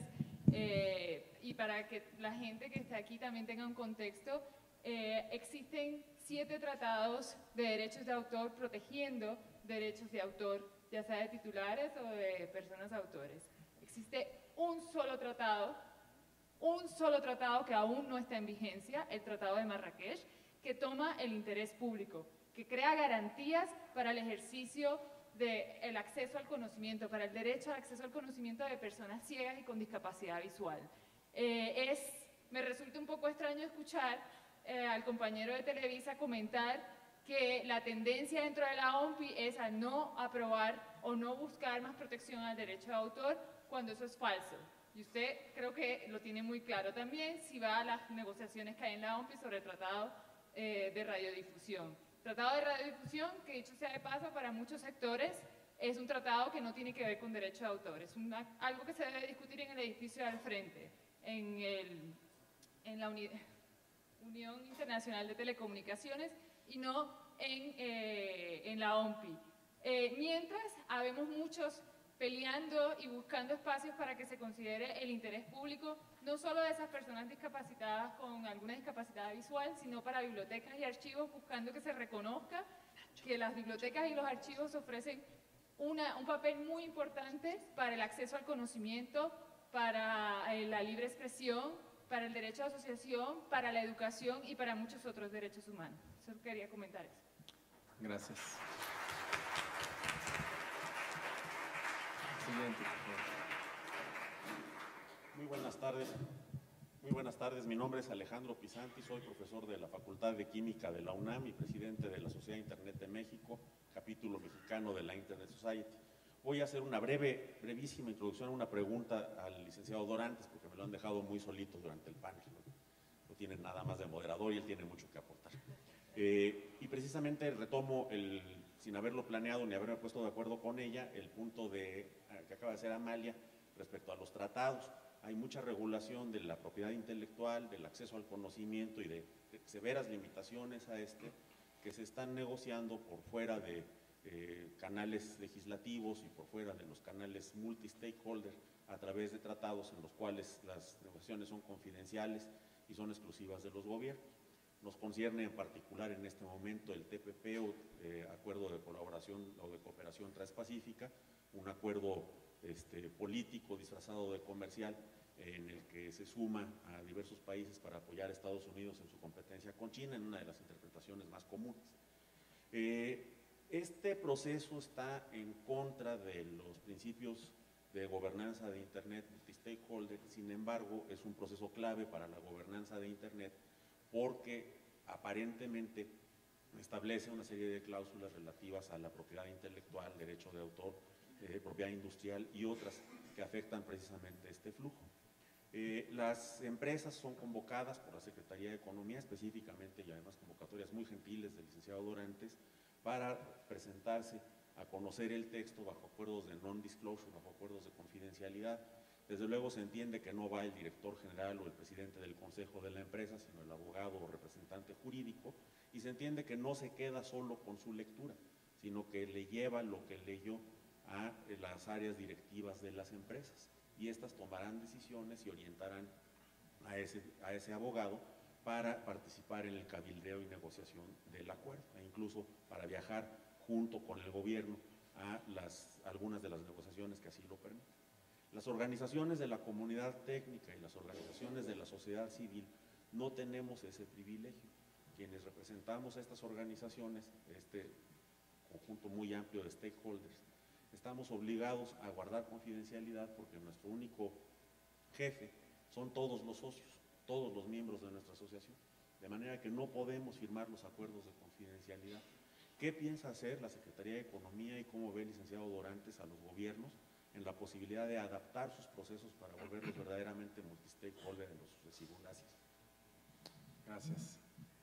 S9: eh, y para que la gente que está aquí también tenga un contexto, eh, existen siete tratados de derechos de autor protegiendo derechos de autor, ya sea de titulares o de personas autores. Existe un solo tratado, un solo tratado que aún no está en vigencia, el Tratado de Marrakech, que toma el interés público, que crea garantías para el ejercicio del acceso al conocimiento, para el derecho al acceso al conocimiento de personas ciegas y con discapacidad visual. Eh, es, me resulta un poco extraño escuchar eh, al compañero de Televisa comentar que la tendencia dentro de la O M P I es a no aprobar o no buscar más protección al derecho de autor, cuando eso es falso. Y usted creo que lo tiene muy claro también si va a las negociaciones que hay en la O M P I sobre el tratado eh, de radiodifusión. Tratado de radiodifusión, que dicho sea de paso, para muchos sectores es un tratado que no tiene que ver con derecho de autor, es una, algo que se debe discutir en el edificio de al frente, en, el, en la Uni, Unión Internacional de Telecomunicaciones, y no en, eh, en la O M P I. Eh, mientras, habemos muchos peleando y buscando espacios para que se considere el interés público, no solo de esas personas discapacitadas con alguna discapacidad visual, sino para bibliotecas y archivos, buscando que se reconozca que las bibliotecas y los archivos ofrecen una, un papel muy importante para el acceso al conocimiento, para eh, la libre expresión, para el derecho a asociación, para la educación y para muchos otros derechos humanos. Solo quería comentar eso.
S1: Gracias. Siguiente, por favor.
S10: Muy buenas tardes. Muy buenas tardes. Mi nombre es Alejandro Pisanti, soy profesor de la Facultad de Química de la UNAM y presidente de la Sociedad Internet de México, capítulo mexicano de la Internet Society. Voy a hacer una breve, brevísima introducción a una pregunta al licenciado Dorantes, porque me lo han dejado muy solito durante el panel. No tienen nada más de moderador y él tiene mucho que aportar. Eh, y precisamente retomo, el, sin haberlo planeado ni haberme puesto de acuerdo con ella, el punto de, que acaba de hacer Amalia respecto a los tratados. Hay mucha regulación de la propiedad intelectual, del acceso al conocimiento y de, de severas limitaciones a este, que se están negociando por fuera de eh, canales legislativos y por fuera de los canales multi-stakeholder a través de tratados en los cuales las negociaciones son confidenciales y son exclusivas de los gobiernos. Nos concierne en particular en este momento el T P P, o eh, Acuerdo de Colaboración o de Cooperación Transpacífica, un acuerdo este, político disfrazado de comercial, en el que se suma a diversos países para apoyar a Estados Unidos en su competencia con China, en una de las interpretaciones más comunes. Eh, este proceso está en contra de los principios de gobernanza de Internet multi-stakeholder, sin embargo, es un proceso clave para la gobernanza de Internet porque aparentemente establece una serie de cláusulas relativas a la propiedad intelectual, derecho de autor, eh, propiedad industrial y otras que afectan precisamente este flujo. Eh, las empresas son convocadas por la Secretaría de Economía específicamente, y además convocatorias muy gentiles del licenciado Dorantes, para presentarse a conocer el texto bajo acuerdos de non-disclosure, bajo acuerdos de confidencialidad. Desde luego se entiende que no va el director general o el presidente del consejo de la empresa, sino el abogado o representante jurídico, y se entiende que no se queda solo con su lectura, sino que le lleva lo que leyó a las áreas directivas de las empresas, y estas tomarán decisiones y orientarán a ese, a ese abogado para participar en el cabildeo y negociación del acuerdo, e incluso para viajar junto con el gobierno a las, algunas de las negociaciones que así lo permiten. Las organizaciones de la comunidad técnica y las organizaciones de la sociedad civil no tenemos ese privilegio. Quienes representamos a estas organizaciones, este conjunto muy amplio de stakeholders, estamos obligados a guardar confidencialidad porque nuestro único jefe son todos los socios, todos los miembros de nuestra asociación, de manera que no podemos firmar los acuerdos de confidencialidad. ¿Qué piensa hacer la Secretaría de Economía y cómo ve el licenciado Dorantes a los gobiernos en la posibilidad de adaptar sus procesos para volverlos verdaderamente multi-stakeholder en lo sucesivo? Gracias.
S1: Gracias.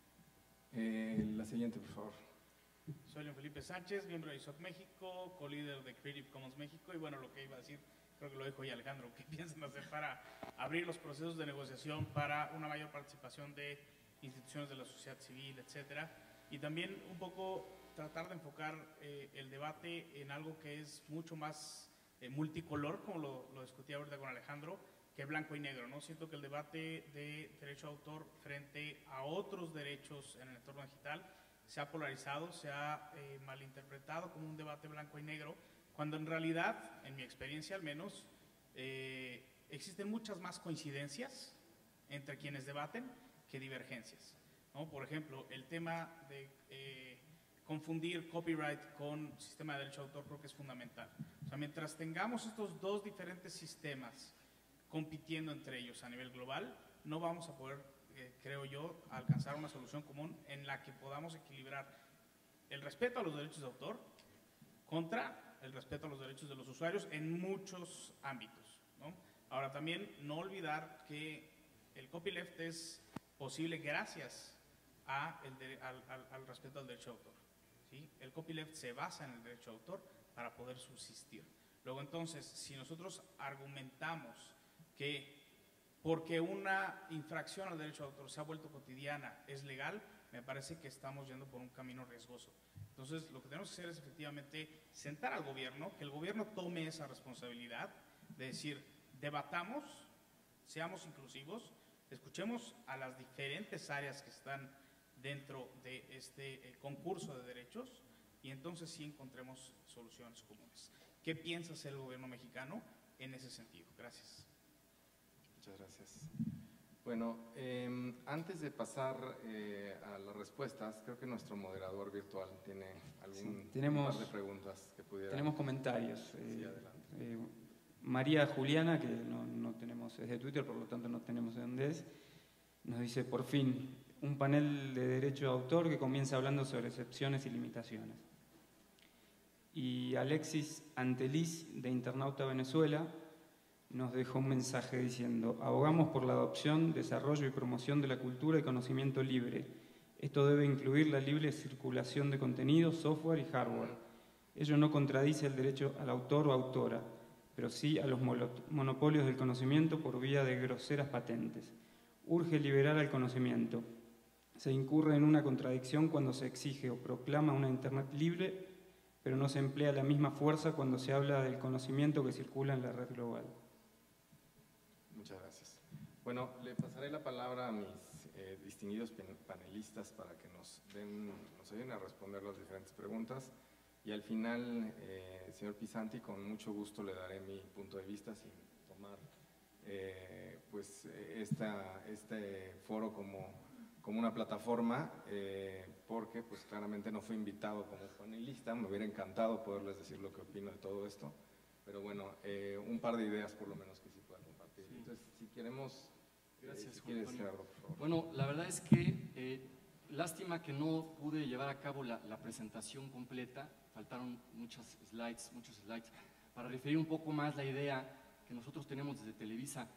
S1: Eh, la siguiente, por favor.
S11: Soy León Felipe Sánchez, miembro de I S O C México, co-líder de Creative Commons México, y bueno, lo que iba a decir, creo que lo dijo ya Alejandro, ¿qué piensan hacer para abrir los procesos de negociación para una mayor participación de instituciones de la sociedad civil, etcétera? Y también un poco tratar de enfocar eh, el debate en algo que es mucho más eh, multicolor, como lo, lo discutía ahorita con Alejandro, que blanco y negro, ¿no? Siento que el debate de derecho de autor frente a otros derechos en el entorno digital se ha polarizado, se ha eh, malinterpretado como un debate blanco y negro, cuando en realidad, en mi experiencia al menos, eh, existen muchas más coincidencias entre quienes debaten que divergencias, ¿no? Por ejemplo, el tema de eh, confundir copyright con sistema de derecho de autor creo que es fundamental. O sea, mientras tengamos estos dos diferentes sistemas compitiendo entre ellos a nivel global, no vamos a poder, eh, creo yo, alcanzar una solución común en la que podamos equilibrar el respeto a los derechos de autor contra el respeto a los derechos de los usuarios en muchos ámbitos, ¿no? Ahora, también no olvidar que el copyleft es posible gracias a el de, al, al, al respeto al derecho de autor, ¿sí? El copyleft se basa en el derecho de autor para poder subsistir. Luego, entonces, si nosotros argumentamos que porque una infracción al derecho de autor se ha vuelto cotidiana es legal, me parece que estamos yendo por un camino riesgoso. Entonces, lo que tenemos que hacer es efectivamente sentar al gobierno, que el gobierno tome esa responsabilidad de decir, debatamos, seamos inclusivos, escuchemos a las diferentes áreas que están dentro de este eh, concurso de derechos y entonces sí encontremos soluciones comunes. ¿Qué piensa hacer el gobierno mexicano en ese sentido? Gracias.
S1: Muchas gracias. Bueno, eh, antes de pasar eh, a las respuestas, creo que nuestro moderador virtual tiene algún
S12: sí, tenemos,
S1: par de preguntas que pudiera...
S12: Tenemos comentarios. Eh,
S1: sí, adelante.
S12: Eh, María Juliana, que no, no tenemos, es de Twitter, por lo tanto no tenemos de dónde es, nos dice, por fin, un panel de derecho de autor que comienza hablando sobre excepciones y limitaciones. Y Alexis Anteliz, de Internauta Venezuela, nos dejó un mensaje diciendo, abogamos por la adopción, desarrollo y promoción de la cultura y conocimiento libre. Esto debe incluir la libre circulación de contenidos, software y hardware. Ello no contradice el derecho al autor o autora, pero sí a los monopolios del conocimiento por vía de groseras patentes. Urge liberar al conocimiento. Se incurre en una contradicción cuando se exige o proclama una Internet libre, pero no se emplea la misma fuerza cuando se habla del conocimiento que circula en la red global.
S1: Muchas gracias. Bueno, le pasaré la palabra a mis eh, distinguidos panelistas para que nos, den, nos ayuden a responder las diferentes preguntas. Y al final, eh, señor Pisanti, con mucho gusto le daré mi punto de vista sin tomar eh, pues, esta, este foro como, como una plataforma, eh, porque pues, claramente no fui invitado como panelista. Me hubiera encantado poderles decir lo que opino de todo esto, pero bueno, eh, un par de ideas por lo menos que sí pueda compartir. Sí. Entonces, si queremos…
S4: Gracias,
S1: eh, si quieres, Gerardo, por favor.
S4: Bueno, la verdad es que… Eh, lástima que no pude llevar a cabo la, la presentación completa, faltaron muchas slides, muchos slides, para referir un poco más la idea que nosotros tenemos desde Televisa.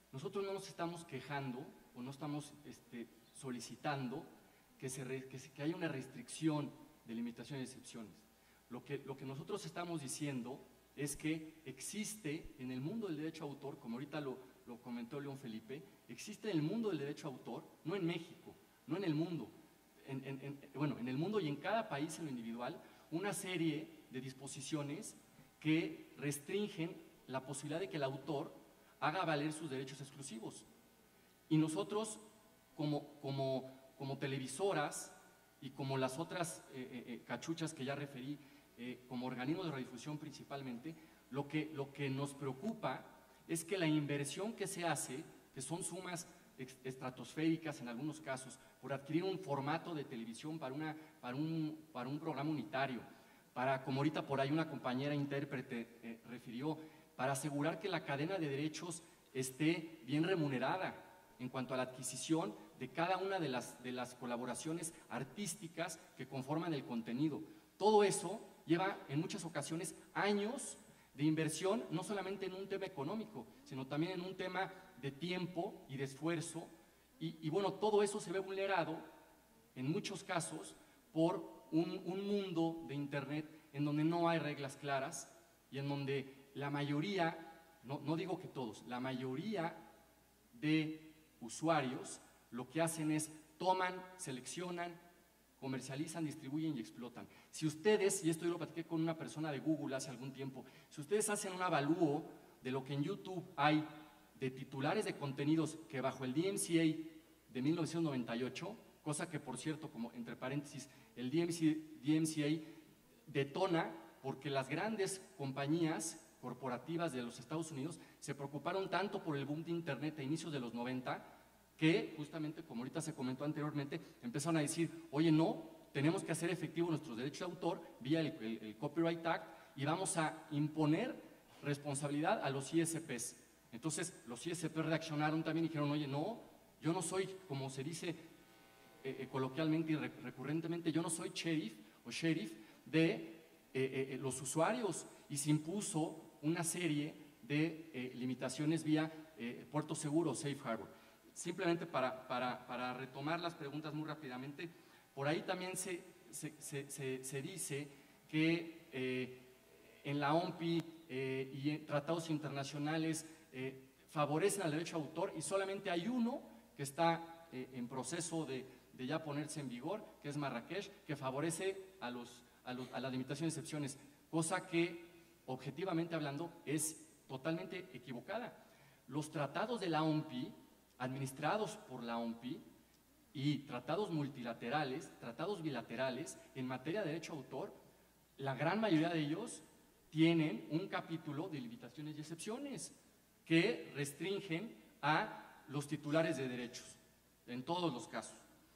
S4: nosotros no nos estamos quejando o no estamos este, solicitando que, se re, que, se, que haya una restricción de limitaciones y excepciones. Lo que, lo que nosotros estamos diciendo es que existe en el mundo del derecho a autor, como ahorita lo, lo comentó León Felipe, existe en el mundo del derecho a autor, no en México, no en el mundo, en, en, en, bueno, en el mundo y en cada país en lo individual, una serie de disposiciones que restringen la posibilidad de que el autor haga valer sus derechos exclusivos. Y nosotros, como, como, como televisoras y como las otras eh, eh, cachuchas que ya referí, eh, como organismos de radiodifusión principalmente, lo que, lo que nos preocupa es que la inversión que se hace, que son sumas estratosféricas en algunos casos, por adquirir un formato de televisión para, una, para, un, para un programa unitario, para, como ahorita por ahí una compañera intérprete eh, refirió, para asegurar que la cadena de derechos esté bien remunerada en cuanto a la adquisición de cada una de las, de las colaboraciones artísticas que conforman el contenido. Todo eso lleva en muchas ocasiones años de inversión, no solamente en un tema económico, sino también en un tema de tiempo y de esfuerzo, y, y bueno, todo eso se ve vulnerado en muchos casos por un, un mundo de Internet en donde no hay reglas claras y en donde la mayoría, no, no digo que todos, la mayoría de usuarios lo que hacen es toman, seleccionan, comercializan, distribuyen y explotan. Si ustedes, y esto yo lo platiqué con una persona de Google hace algún tiempo, si ustedes hacen un avalúo de lo que en YouTube hay de titulares de contenidos que bajo el D M C A de mil novecientos noventa y ocho, cosa que por cierto, como entre paréntesis, el D M C A detona porque las grandes compañías corporativas de los Estados Unidos se preocuparon tanto por el boom de Internet a inicios de los noventa que justamente, como ahorita se comentó anteriormente, empezaron a decir, oye, no, tenemos que hacer efectivo nuestros derechos de autor vía el, el, el Copyright Act y vamos a imponer responsabilidad a los I S Ps. Entonces, los I S P reaccionaron también y dijeron, oye, no, yo no soy, como se dice eh, eh, coloquialmente y re recurrentemente, yo no soy sheriff o sheriff de eh, eh, los usuarios, y se impuso una serie de eh, limitaciones vía eh, puerto seguro, safe harbor. Simplemente para, para, para retomar las preguntas muy rápidamente, por ahí también se, se, se, se, se dice que eh, en la O M P I eh, y en tratados internacionales eh, favorecen al derecho a autor y solamente hay uno que está eh, en proceso de, de ya ponerse en vigor, que es Marrakech, que favorece a, los, a, los, a las limitaciones y excepciones, cosa que objetivamente hablando es totalmente equivocada. Los tratados de la O M P I, administrados por la O M P I, y tratados multilaterales, tratados bilaterales en materia de derecho a autor, la gran mayoría de ellos tienen un capítulo de limitaciones y excepciones que restringen a los titulares de derechos, en todos los casos.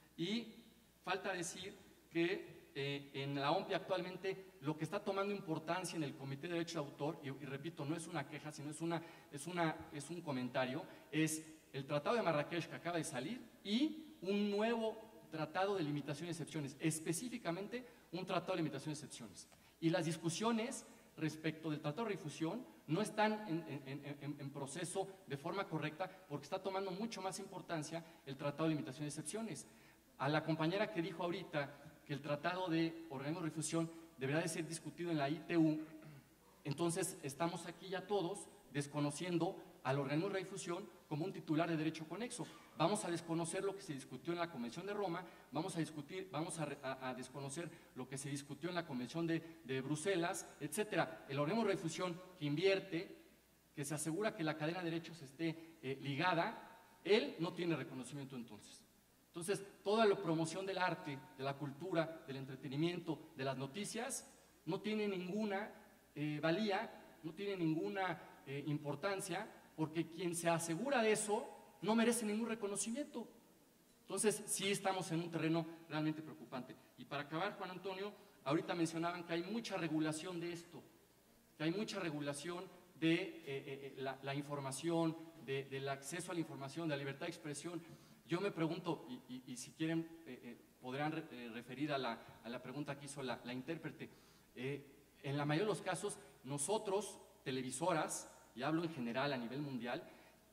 S4: Y falta decir que eh, en la O M P I actualmente lo que está tomando importancia en el Comité de Derecho de Autor, y, y repito, no es una queja, sino es, una, es, una, es un comentario, es el Tratado de Marrakech que acaba de salir y un nuevo Tratado de Limitaciones y Excepciones, específicamente un Tratado de Limitaciones y Excepciones. Y las discusiones respecto del Tratado de Difusión no están en, en, en, en proceso de forma correcta porque está tomando mucho más importancia el Tratado de Limitaciones y Excepciones. A la compañera que dijo ahorita que el Tratado de Organismos de Difusión deberá de ser discutido en la I T U, entonces estamos aquí ya todos desconociendo al organismo de radiodifusión como un titular de derecho conexo. Vamos a desconocer lo que se discutió en la Convención de Roma, vamos a discutir, vamos a, a, a desconocer lo que se discutió en la Convención de, de Bruselas, etcétera. El organismo de radiodifusión que invierte, que se asegura que la cadena de derechos esté eh, ligada, él no tiene reconocimiento entonces. Entonces, toda la promoción del arte, de la cultura, del entretenimiento, de las noticias, no tiene ninguna eh, valía, no tiene ninguna eh, importancia, porque quien se asegura de eso no merece ningún reconocimiento. Entonces, sí estamos en un terreno realmente preocupante. Y para acabar, Juan Antonio, ahorita mencionaban que hay mucha regulación de esto, que hay mucha regulación de eh, eh, la, la información, de, del acceso a la información, de la libertad de expresión. Yo me pregunto, y, y, y si quieren, eh, eh, podrán re, eh, referir a la, a la pregunta que hizo la, la intérprete. Eh, en la mayoría de los casos, nosotros, televisoras, y hablo en general a nivel mundial,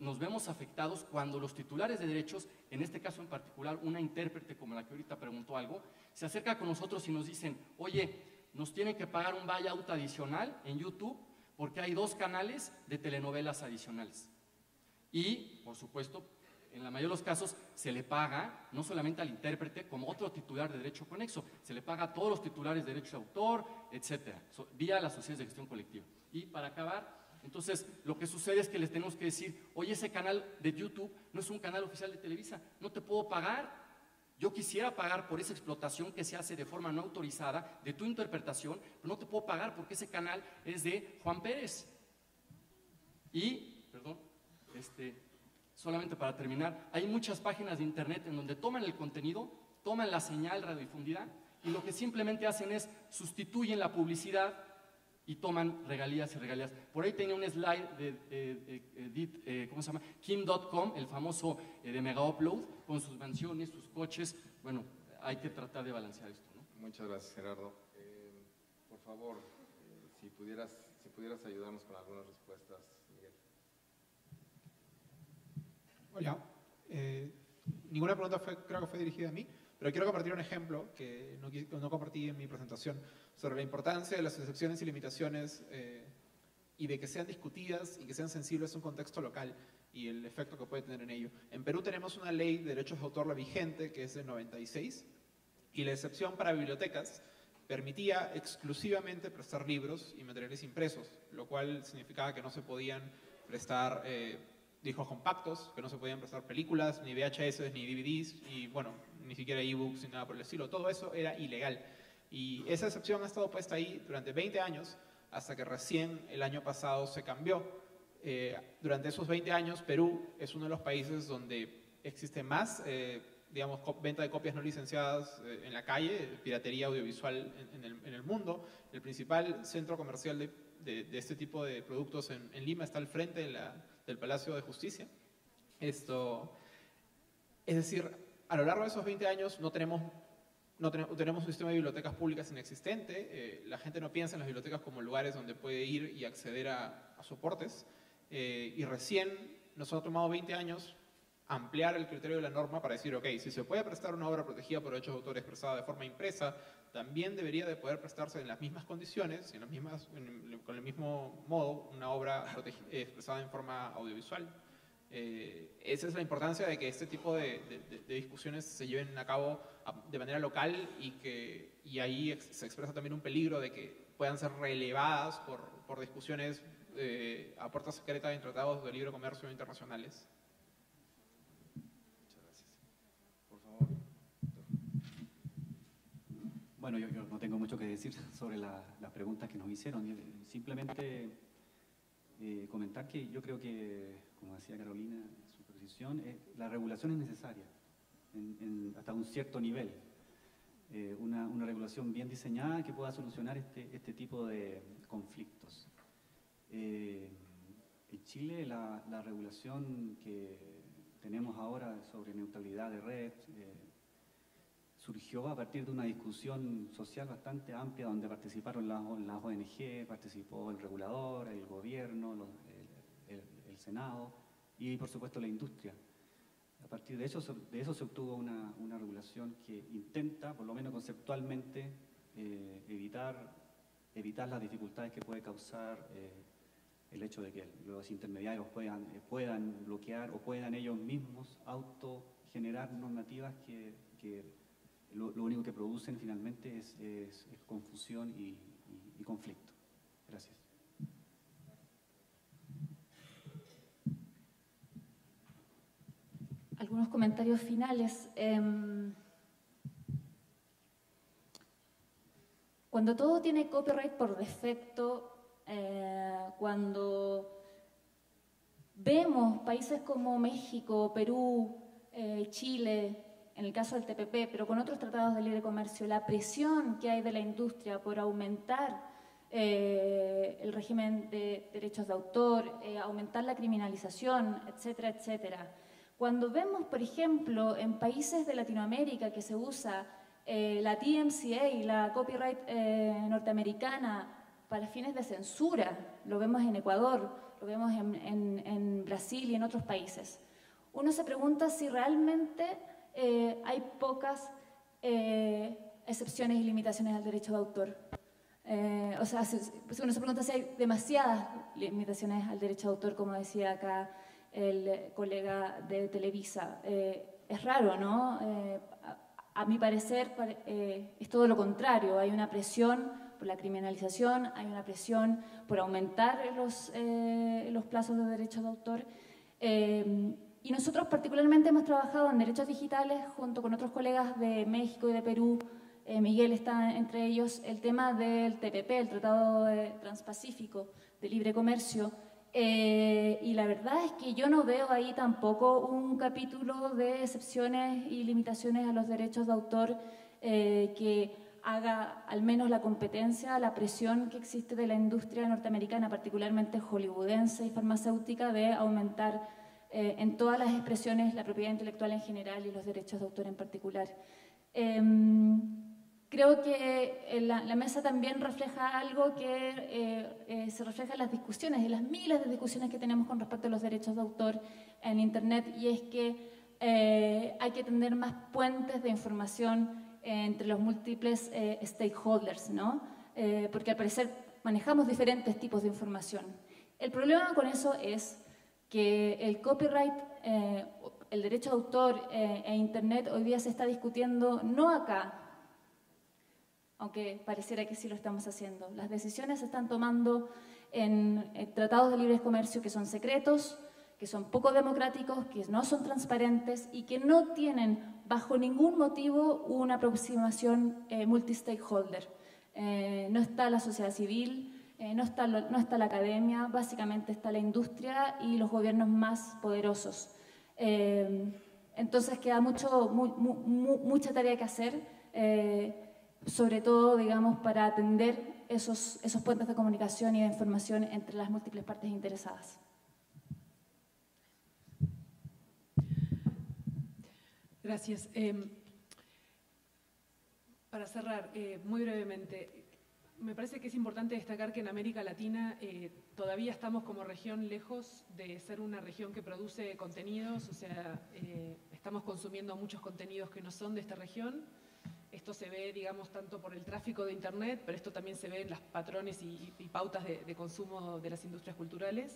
S4: nos vemos afectados cuando los titulares de derechos, en este caso en particular una intérprete como la que ahorita preguntó algo, se acerca con nosotros y nos dicen, oye, nos tienen que pagar un buyout adicional en YouTube porque hay dos canales de telenovelas adicionales. Y, por supuesto, en la mayoría de los casos se le paga no solamente al intérprete como otro titular de derecho conexo, se le paga a todos los titulares de derecho de autor, etcétera, vía las sociedades de gestión colectiva. Y para acabar, entonces lo que sucede es que les tenemos que decir, oye, ese canal de YouTube no es un canal oficial de Televisa, no te puedo pagar. Yo quisiera pagar por esa explotación que se hace de forma no autorizada de tu interpretación, pero no te puedo pagar porque ese canal es de Juan Pérez. Y, perdón, este, solamente para terminar, hay muchas páginas de internet en donde toman el contenido, toman la señal radiodifundida y lo que simplemente hacen es sustituyen la publicidad y toman regalías y regalías. Por ahí tenía un slide de, de, de, de, de ¿cómo se llama? Kim punto com, el famoso eh, de Mega Upload, con sus mansiones, sus coches. Bueno, hay que tratar de balancear esto, ¿no?
S1: Muchas gracias, Gerardo. Eh, por favor, eh, si, pudieras, si pudieras ayudarnos con algunas respuestas, Miguel.
S2: Hola. Eh, ninguna pregunta fue, creo que fue dirigida a mí, pero quiero compartir un ejemplo que no, no compartí en mi presentación sobre la importancia de las excepciones y limitaciones eh, y de que sean discutidas y que sean sensibles a un contexto local y el efecto que puede tener en ello. En Perú tenemos una ley de derechos de autor, la vigente, que es del noventa y seis, y la excepción para bibliotecas permitía exclusivamente prestar libros y materiales impresos, lo cual significaba que no se podían prestar eh, discos compactos, que no se podían prestar películas, ni V H S, ni D V Ds, y bueno, ni siquiera ebooks, ni nada por el estilo. Todo eso era ilegal. Y esa excepción ha estado puesta ahí durante veinte años, hasta que recién el año pasado se cambió. Eh, durante esos veinte años, Perú es uno de los países donde existe más, eh, digamos, venta de copias no licenciadas eh, en la calle, piratería audiovisual en, en, el, en el mundo. El principal centro comercial de, de, de este tipo de productos en, en Lima está al frente de la, del Palacio de Justicia. Esto, es decir, a lo largo de esos veinte años no tenemos... No tenemos, tenemos un sistema de bibliotecas públicas inexistente, eh, la gente no piensa en las bibliotecas como lugares donde puede ir y acceder a, a soportes, eh, y recién nos ha tomado veinte años ampliar el criterio de la norma para decir, ok, si se puede prestar una obra protegida por derechos de autor expresada de forma impresa, también debería de poder prestarse en las mismas condiciones, en las mismas, en, con el mismo modo, una obra eh, expresada en forma audiovisual. Eh, esa es la importancia de que este tipo de, de, de discusiones se lleven a cabo de manera local y que y ahí se expresa también un peligro de que puedan ser relevadas por, por discusiones eh, a puerta secreta en tratados de libre comercio internacionales.
S1: Muchas gracias. Por favor.
S5: Bueno, yo, yo no tengo mucho que decir sobre la, las preguntas que nos hicieron. Simplemente eh, comentar que yo creo que, como decía Carolina en su posición, eh, la regulación es necesaria en, en, hasta un cierto nivel. Eh, una, una regulación bien diseñada que pueda solucionar este, este tipo de conflictos. Eh, en Chile la, la regulación que tenemos ahora sobre neutralidad de red eh, surgió a partir de una discusión social bastante amplia donde participaron las, las O N G, participó el regulador, el gobierno, los, el, el, el Senado y por supuesto la industria. A partir de eso, de eso se obtuvo una, una regulación que intenta, por lo menos conceptualmente, eh, evitar, evitar las dificultades que puede causar eh, el hecho de que los intermediarios puedan, eh, puedan bloquear o puedan ellos mismos autogenerar normativas que, que lo, lo único que producen finalmente es, es, es confusión y, y, y conflicto. Gracias.
S3: Algunos comentarios finales. Eh, cuando todo tiene copyright por defecto, eh, cuando vemos países como México, Perú, eh, Chile, en el caso del T P P, pero con otros tratados de libre comercio, la presión que hay de la industria por aumentar eh, el régimen de derechos de autor, eh, aumentar la criminalización, etcétera, etcétera. Cuando vemos, por ejemplo, en países de Latinoamérica que se usa eh, la T M C A, la copyright eh, norteamericana, para fines de censura. Lo vemos en Ecuador, lo vemos en, en, en Brasil y en otros países. Uno se pregunta si realmente eh, hay pocas eh, excepciones y limitaciones al derecho de autor. Eh, o sea, si, uno se pregunta si hay demasiadas limitaciones al derecho de autor, como decía acá el colega de Televisa. Eh, es raro, ¿no? Eh, a, a mi parecer eh, es todo lo contrario. Hay una presión por la criminalización, hay una presión por aumentar los, eh, los plazos de derecho de autor. Eh, y nosotros particularmente hemos trabajado en derechos digitales junto con otros colegas de México y de Perú. Eh, Miguel está entre ellos, el tema del T P P, el Tratado de Transpacífico de Libre Comercio. Eh, y la verdad es que yo no veo ahí tampoco un capítulo de excepciones y limitaciones a los derechos de autor eh, que haga al menos la competencia, la presión que existe de la industria norteamericana, particularmente hollywoodense y farmacéutica, de aumentar eh, en todas las expresiones la propiedad intelectual en general y los derechos de autor en particular. Eh, Creo que la, la mesa también refleja algo que eh, eh, se refleja en las discusiones, en las miles de discusiones que tenemos con respecto a los derechos de autor en Internet, y es que eh, hay que tener más puentes de información eh, entre los múltiples eh, stakeholders, ¿no? Eh, porque al parecer manejamos diferentes tipos de información. El problema con eso es que el copyright, eh, el derecho de autor eh, e Internet hoy día se está discutiendo no acá, aunque pareciera que sí lo estamos haciendo. Las decisiones se están tomando en, en tratados de libre comercio que son secretos, que son poco democráticos, que no son transparentes y que no tienen bajo ningún motivo una aproximación eh, multi-stakeholder. Eh, no está la sociedad civil, eh, no, está lo, no está la academia, básicamente está la industria y los gobiernos más poderosos. Eh, entonces queda mucho, mu, mu, mu, mucha tarea que hacer, eh, sobre todo, digamos, para atender esos, esos puentes de comunicación y de información entre las múltiples partes interesadas.
S6: Gracias. Eh, para cerrar, eh, muy brevemente, me parece que es importante destacar que en América Latina eh, todavía estamos como región lejos de ser una región que produce contenidos, o sea, eh, estamos consumiendo muchos contenidos que no son de esta región. Esto se ve, digamos, tanto por el tráfico de Internet, pero esto también se ve en los patrones y, y pautas de, de consumo de las industrias culturales.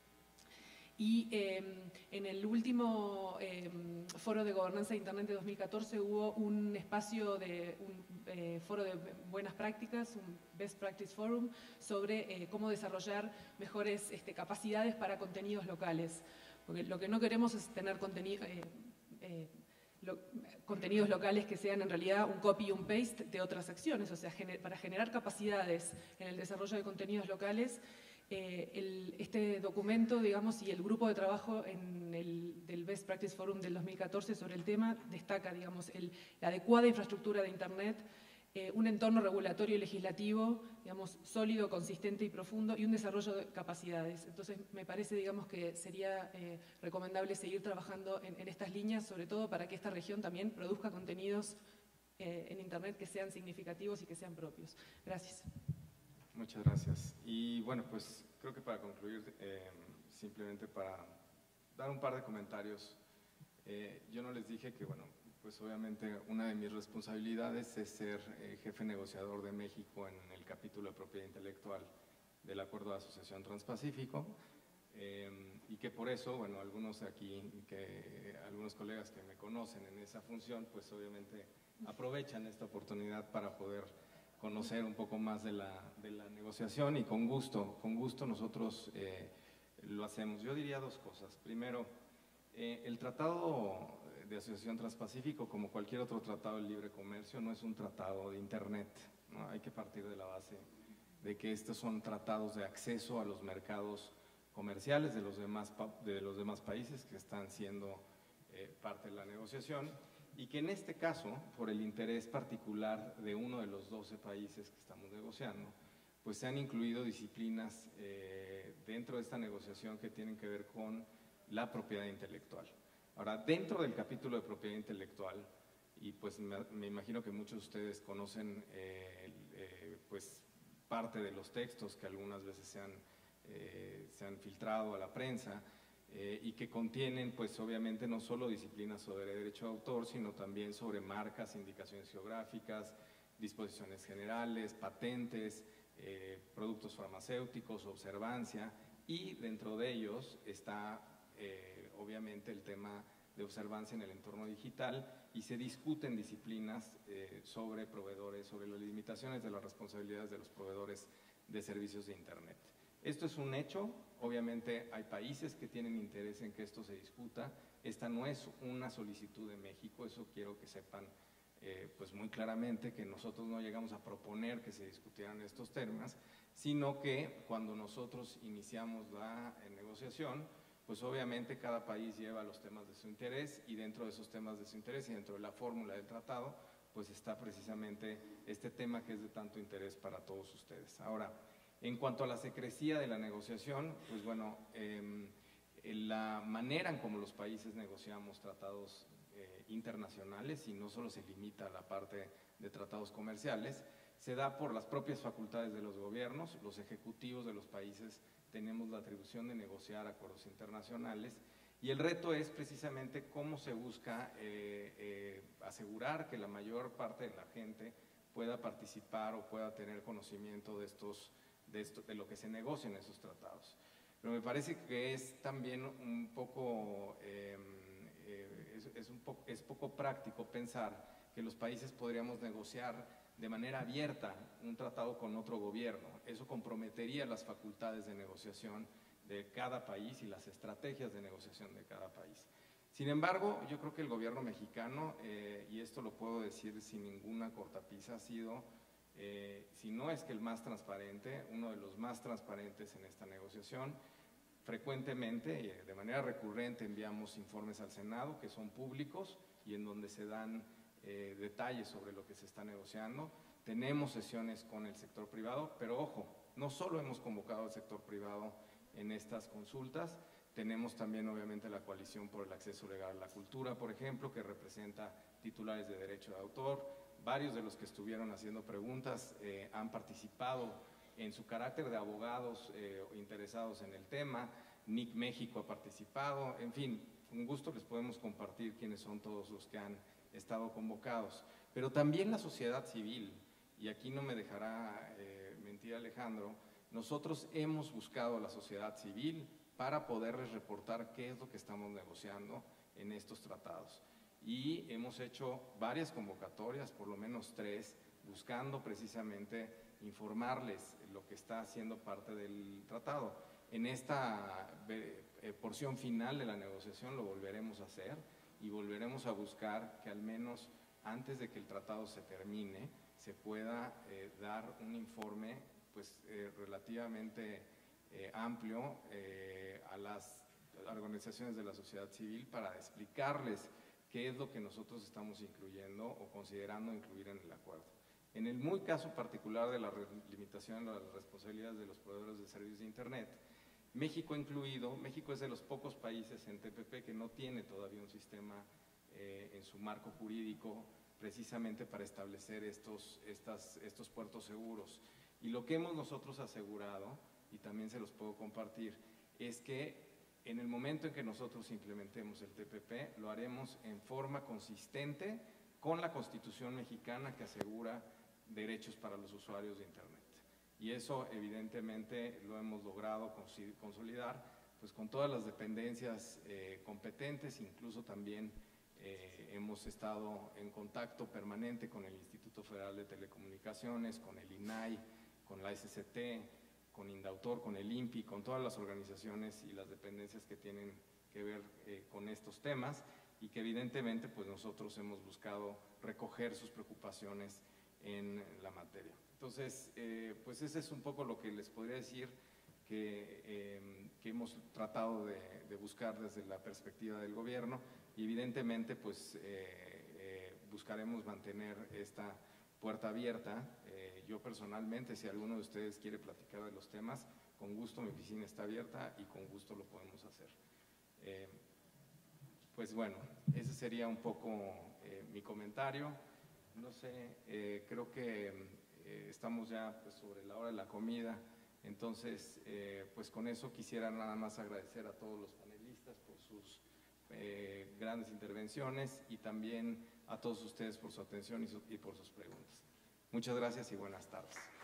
S6: Y eh, en el último eh, foro de gobernanza de Internet de dos mil catorce hubo un espacio de un eh, foro de buenas prácticas, un Best Practice Forum, sobre eh, cómo desarrollar mejores este, capacidades para contenidos locales. Porque lo que no queremos es tener contenido... Eh, eh, Lo, contenidos locales que sean en realidad un copy y un paste de otras acciones, o sea, gener, para generar capacidades en el desarrollo de contenidos locales, eh, el, este documento, digamos, y el grupo de trabajo en el, del Best Practice Forum del dos mil catorce sobre el tema destaca, digamos, el, la adecuada infraestructura de Internet, eh, un entorno regulatorio y legislativo, digamos, sólido, consistente y profundo, y un desarrollo de capacidades. Entonces, me parece, digamos, que sería eh, recomendable seguir trabajando en, en estas líneas, sobre todo para que esta región también produzca contenidos eh, en Internet que sean significativos y que sean propios. Gracias.
S1: Muchas gracias. Y bueno, pues creo que para concluir, eh, simplemente para dar un par de comentarios, eh, yo no les dije que, bueno, pues obviamente una de mis responsabilidades es ser eh, jefe negociador de México en el capítulo de propiedad intelectual del Acuerdo de Asociación Transpacífico, eh, y que por eso, bueno, algunos aquí, que, algunos colegas que me conocen en esa función, pues obviamente aprovechan esta oportunidad para poder conocer un poco más de la, de la negociación, y con gusto, con gusto nosotros eh, lo hacemos. Yo diría dos cosas. Primero, eh, el tratado de Asociación Transpacífico, como cualquier otro tratado de libre comercio, no es un tratado de Internet, ¿no? Hay que partir de la base de que estos son tratados de acceso a los mercados comerciales de los demás, de los demás países que están siendo eh, parte de la negociación, y que en este caso, por el interés particular de uno de los doce países que estamos negociando, pues se han incluido disciplinas eh, dentro de esta negociación que tienen que ver con la propiedad intelectual. Ahora, dentro del capítulo de propiedad intelectual, y pues me, me imagino que muchos de ustedes conocen eh, eh, pues parte de los textos que algunas veces se han, eh, se han filtrado a la prensa, eh, y que contienen, pues obviamente, no solo disciplinas sobre derecho de autor, sino también sobre marcas, indicaciones geográficas, disposiciones generales, patentes, eh, productos farmacéuticos, observancia, y dentro de ellos está eh, obviamente el tema de observancia en el entorno digital, y se discuten disciplinas eh, sobre proveedores, sobre las limitaciones de las responsabilidades de los proveedores de servicios de Internet. Esto es un hecho, obviamente hay países que tienen interés en que esto se discuta. Esta no es una solicitud de México, eso quiero que sepan eh, pues muy claramente, que nosotros no llegamos a proponer que se discutieran estos temas, sino que cuando nosotros iniciamos la eh, negociación, pues obviamente cada país lleva los temas de su interés, y dentro de esos temas de su interés y dentro de la fórmula del tratado, pues está precisamente este tema que es de tanto interés para todos ustedes. Ahora, en cuanto a la secrecía de la negociación, pues bueno, eh, la manera en cómo los países negociamos tratados eh, internacionales, y no solo se limita a la parte de tratados comerciales, se da por las propias facultades de los gobiernos. Los ejecutivos de los países tenemos la atribución de negociar acuerdos internacionales, y el reto es precisamente cómo se busca eh, eh, asegurar que la mayor parte de la gente pueda participar o pueda tener conocimiento de, estos, de, esto, de lo que se negocia en esos tratados. Pero me parece que es también un poco, eh, eh, es, es, un po es poco práctico pensar que los países podríamos negociar de manera abierta un tratado con otro gobierno. Eso comprometería las facultades de negociación de cada país y las estrategias de negociación de cada país. Sin embargo, yo creo que el gobierno mexicano, eh, y esto lo puedo decir sin ninguna cortapisa, ha sido, eh, si no es que el más transparente, uno de los más transparentes en esta negociación. Frecuentemente, eh, de manera recurrente, enviamos informes al Senado que son públicos y en donde se dan Eh, detalles sobre lo que se está negociando. Tenemos sesiones con el sector privado, pero ojo, no solo hemos convocado al sector privado en estas consultas, tenemos también obviamente la Coalición por el Acceso Legal a la Cultura, por ejemplo, que representa titulares de derecho de autor. Varios de los que estuvieron haciendo preguntas eh, han participado en su carácter de abogados eh, interesados en el tema. N I C México ha participado, en fin, con gusto les podemos compartir quiénes son todos los que han estado convocados, pero también la sociedad civil, y aquí no me dejará eh, mentir Alejandro, nosotros hemos buscado a la sociedad civil para poderles reportar qué es lo que estamos negociando en estos tratados, y hemos hecho varias convocatorias, por lo menos tres, buscando precisamente informarles lo que está haciendo parte del tratado. En esta eh, porción final de la negociación lo volveremos a hacer, y volveremos a buscar que al menos antes de que el tratado se termine se pueda eh, dar un informe pues, eh, relativamente eh, amplio eh, a las organizaciones de la sociedad civil para explicarles qué es lo que nosotros estamos incluyendo o considerando incluir en el acuerdo. En el muy caso particular de la limitación de las responsabilidades de los proveedores de servicios de Internet, México incluido, México es de los pocos países en T P P que no tiene todavía un sistema eh, en su marco jurídico precisamente para establecer estos, estas, estos puertos seguros. Y lo que hemos nosotros asegurado, y también se los puedo compartir, es que en el momento en que nosotros implementemos el T P P, lo haremos en forma consistente con la Constitución mexicana que asegura derechos para los usuarios de Internet. Y eso evidentemente lo hemos logrado consolidar pues, con todas las dependencias eh, competentes, incluso también eh, hemos estado en contacto permanente con el Instituto Federal de Telecomunicaciones, con el I N A I, con la S C T, con Indautor, con el I N P I, con todas las organizaciones y las dependencias que tienen que ver eh, con estos temas, y que evidentemente pues, nosotros hemos buscado recoger sus preocupaciones en la materia. Entonces, eh, pues ese es un poco lo que les podría decir que, eh, que hemos tratado de, de buscar desde la perspectiva del gobierno, y evidentemente pues eh, eh, buscaremos mantener esta puerta abierta. Eh, yo personalmente, si alguno de ustedes quiere platicar de los temas, con gusto mi oficina está abierta y con gusto lo podemos hacer. Eh, pues bueno, ese sería un poco eh, mi comentario. No sé, eh, creo que eh, estamos ya pues, sobre la hora de la comida, entonces eh, pues con eso quisiera nada más agradecer a todos los panelistas por sus eh, grandes intervenciones y también a todos ustedes por su atención y, su, y por sus preguntas. Muchas gracias y buenas tardes.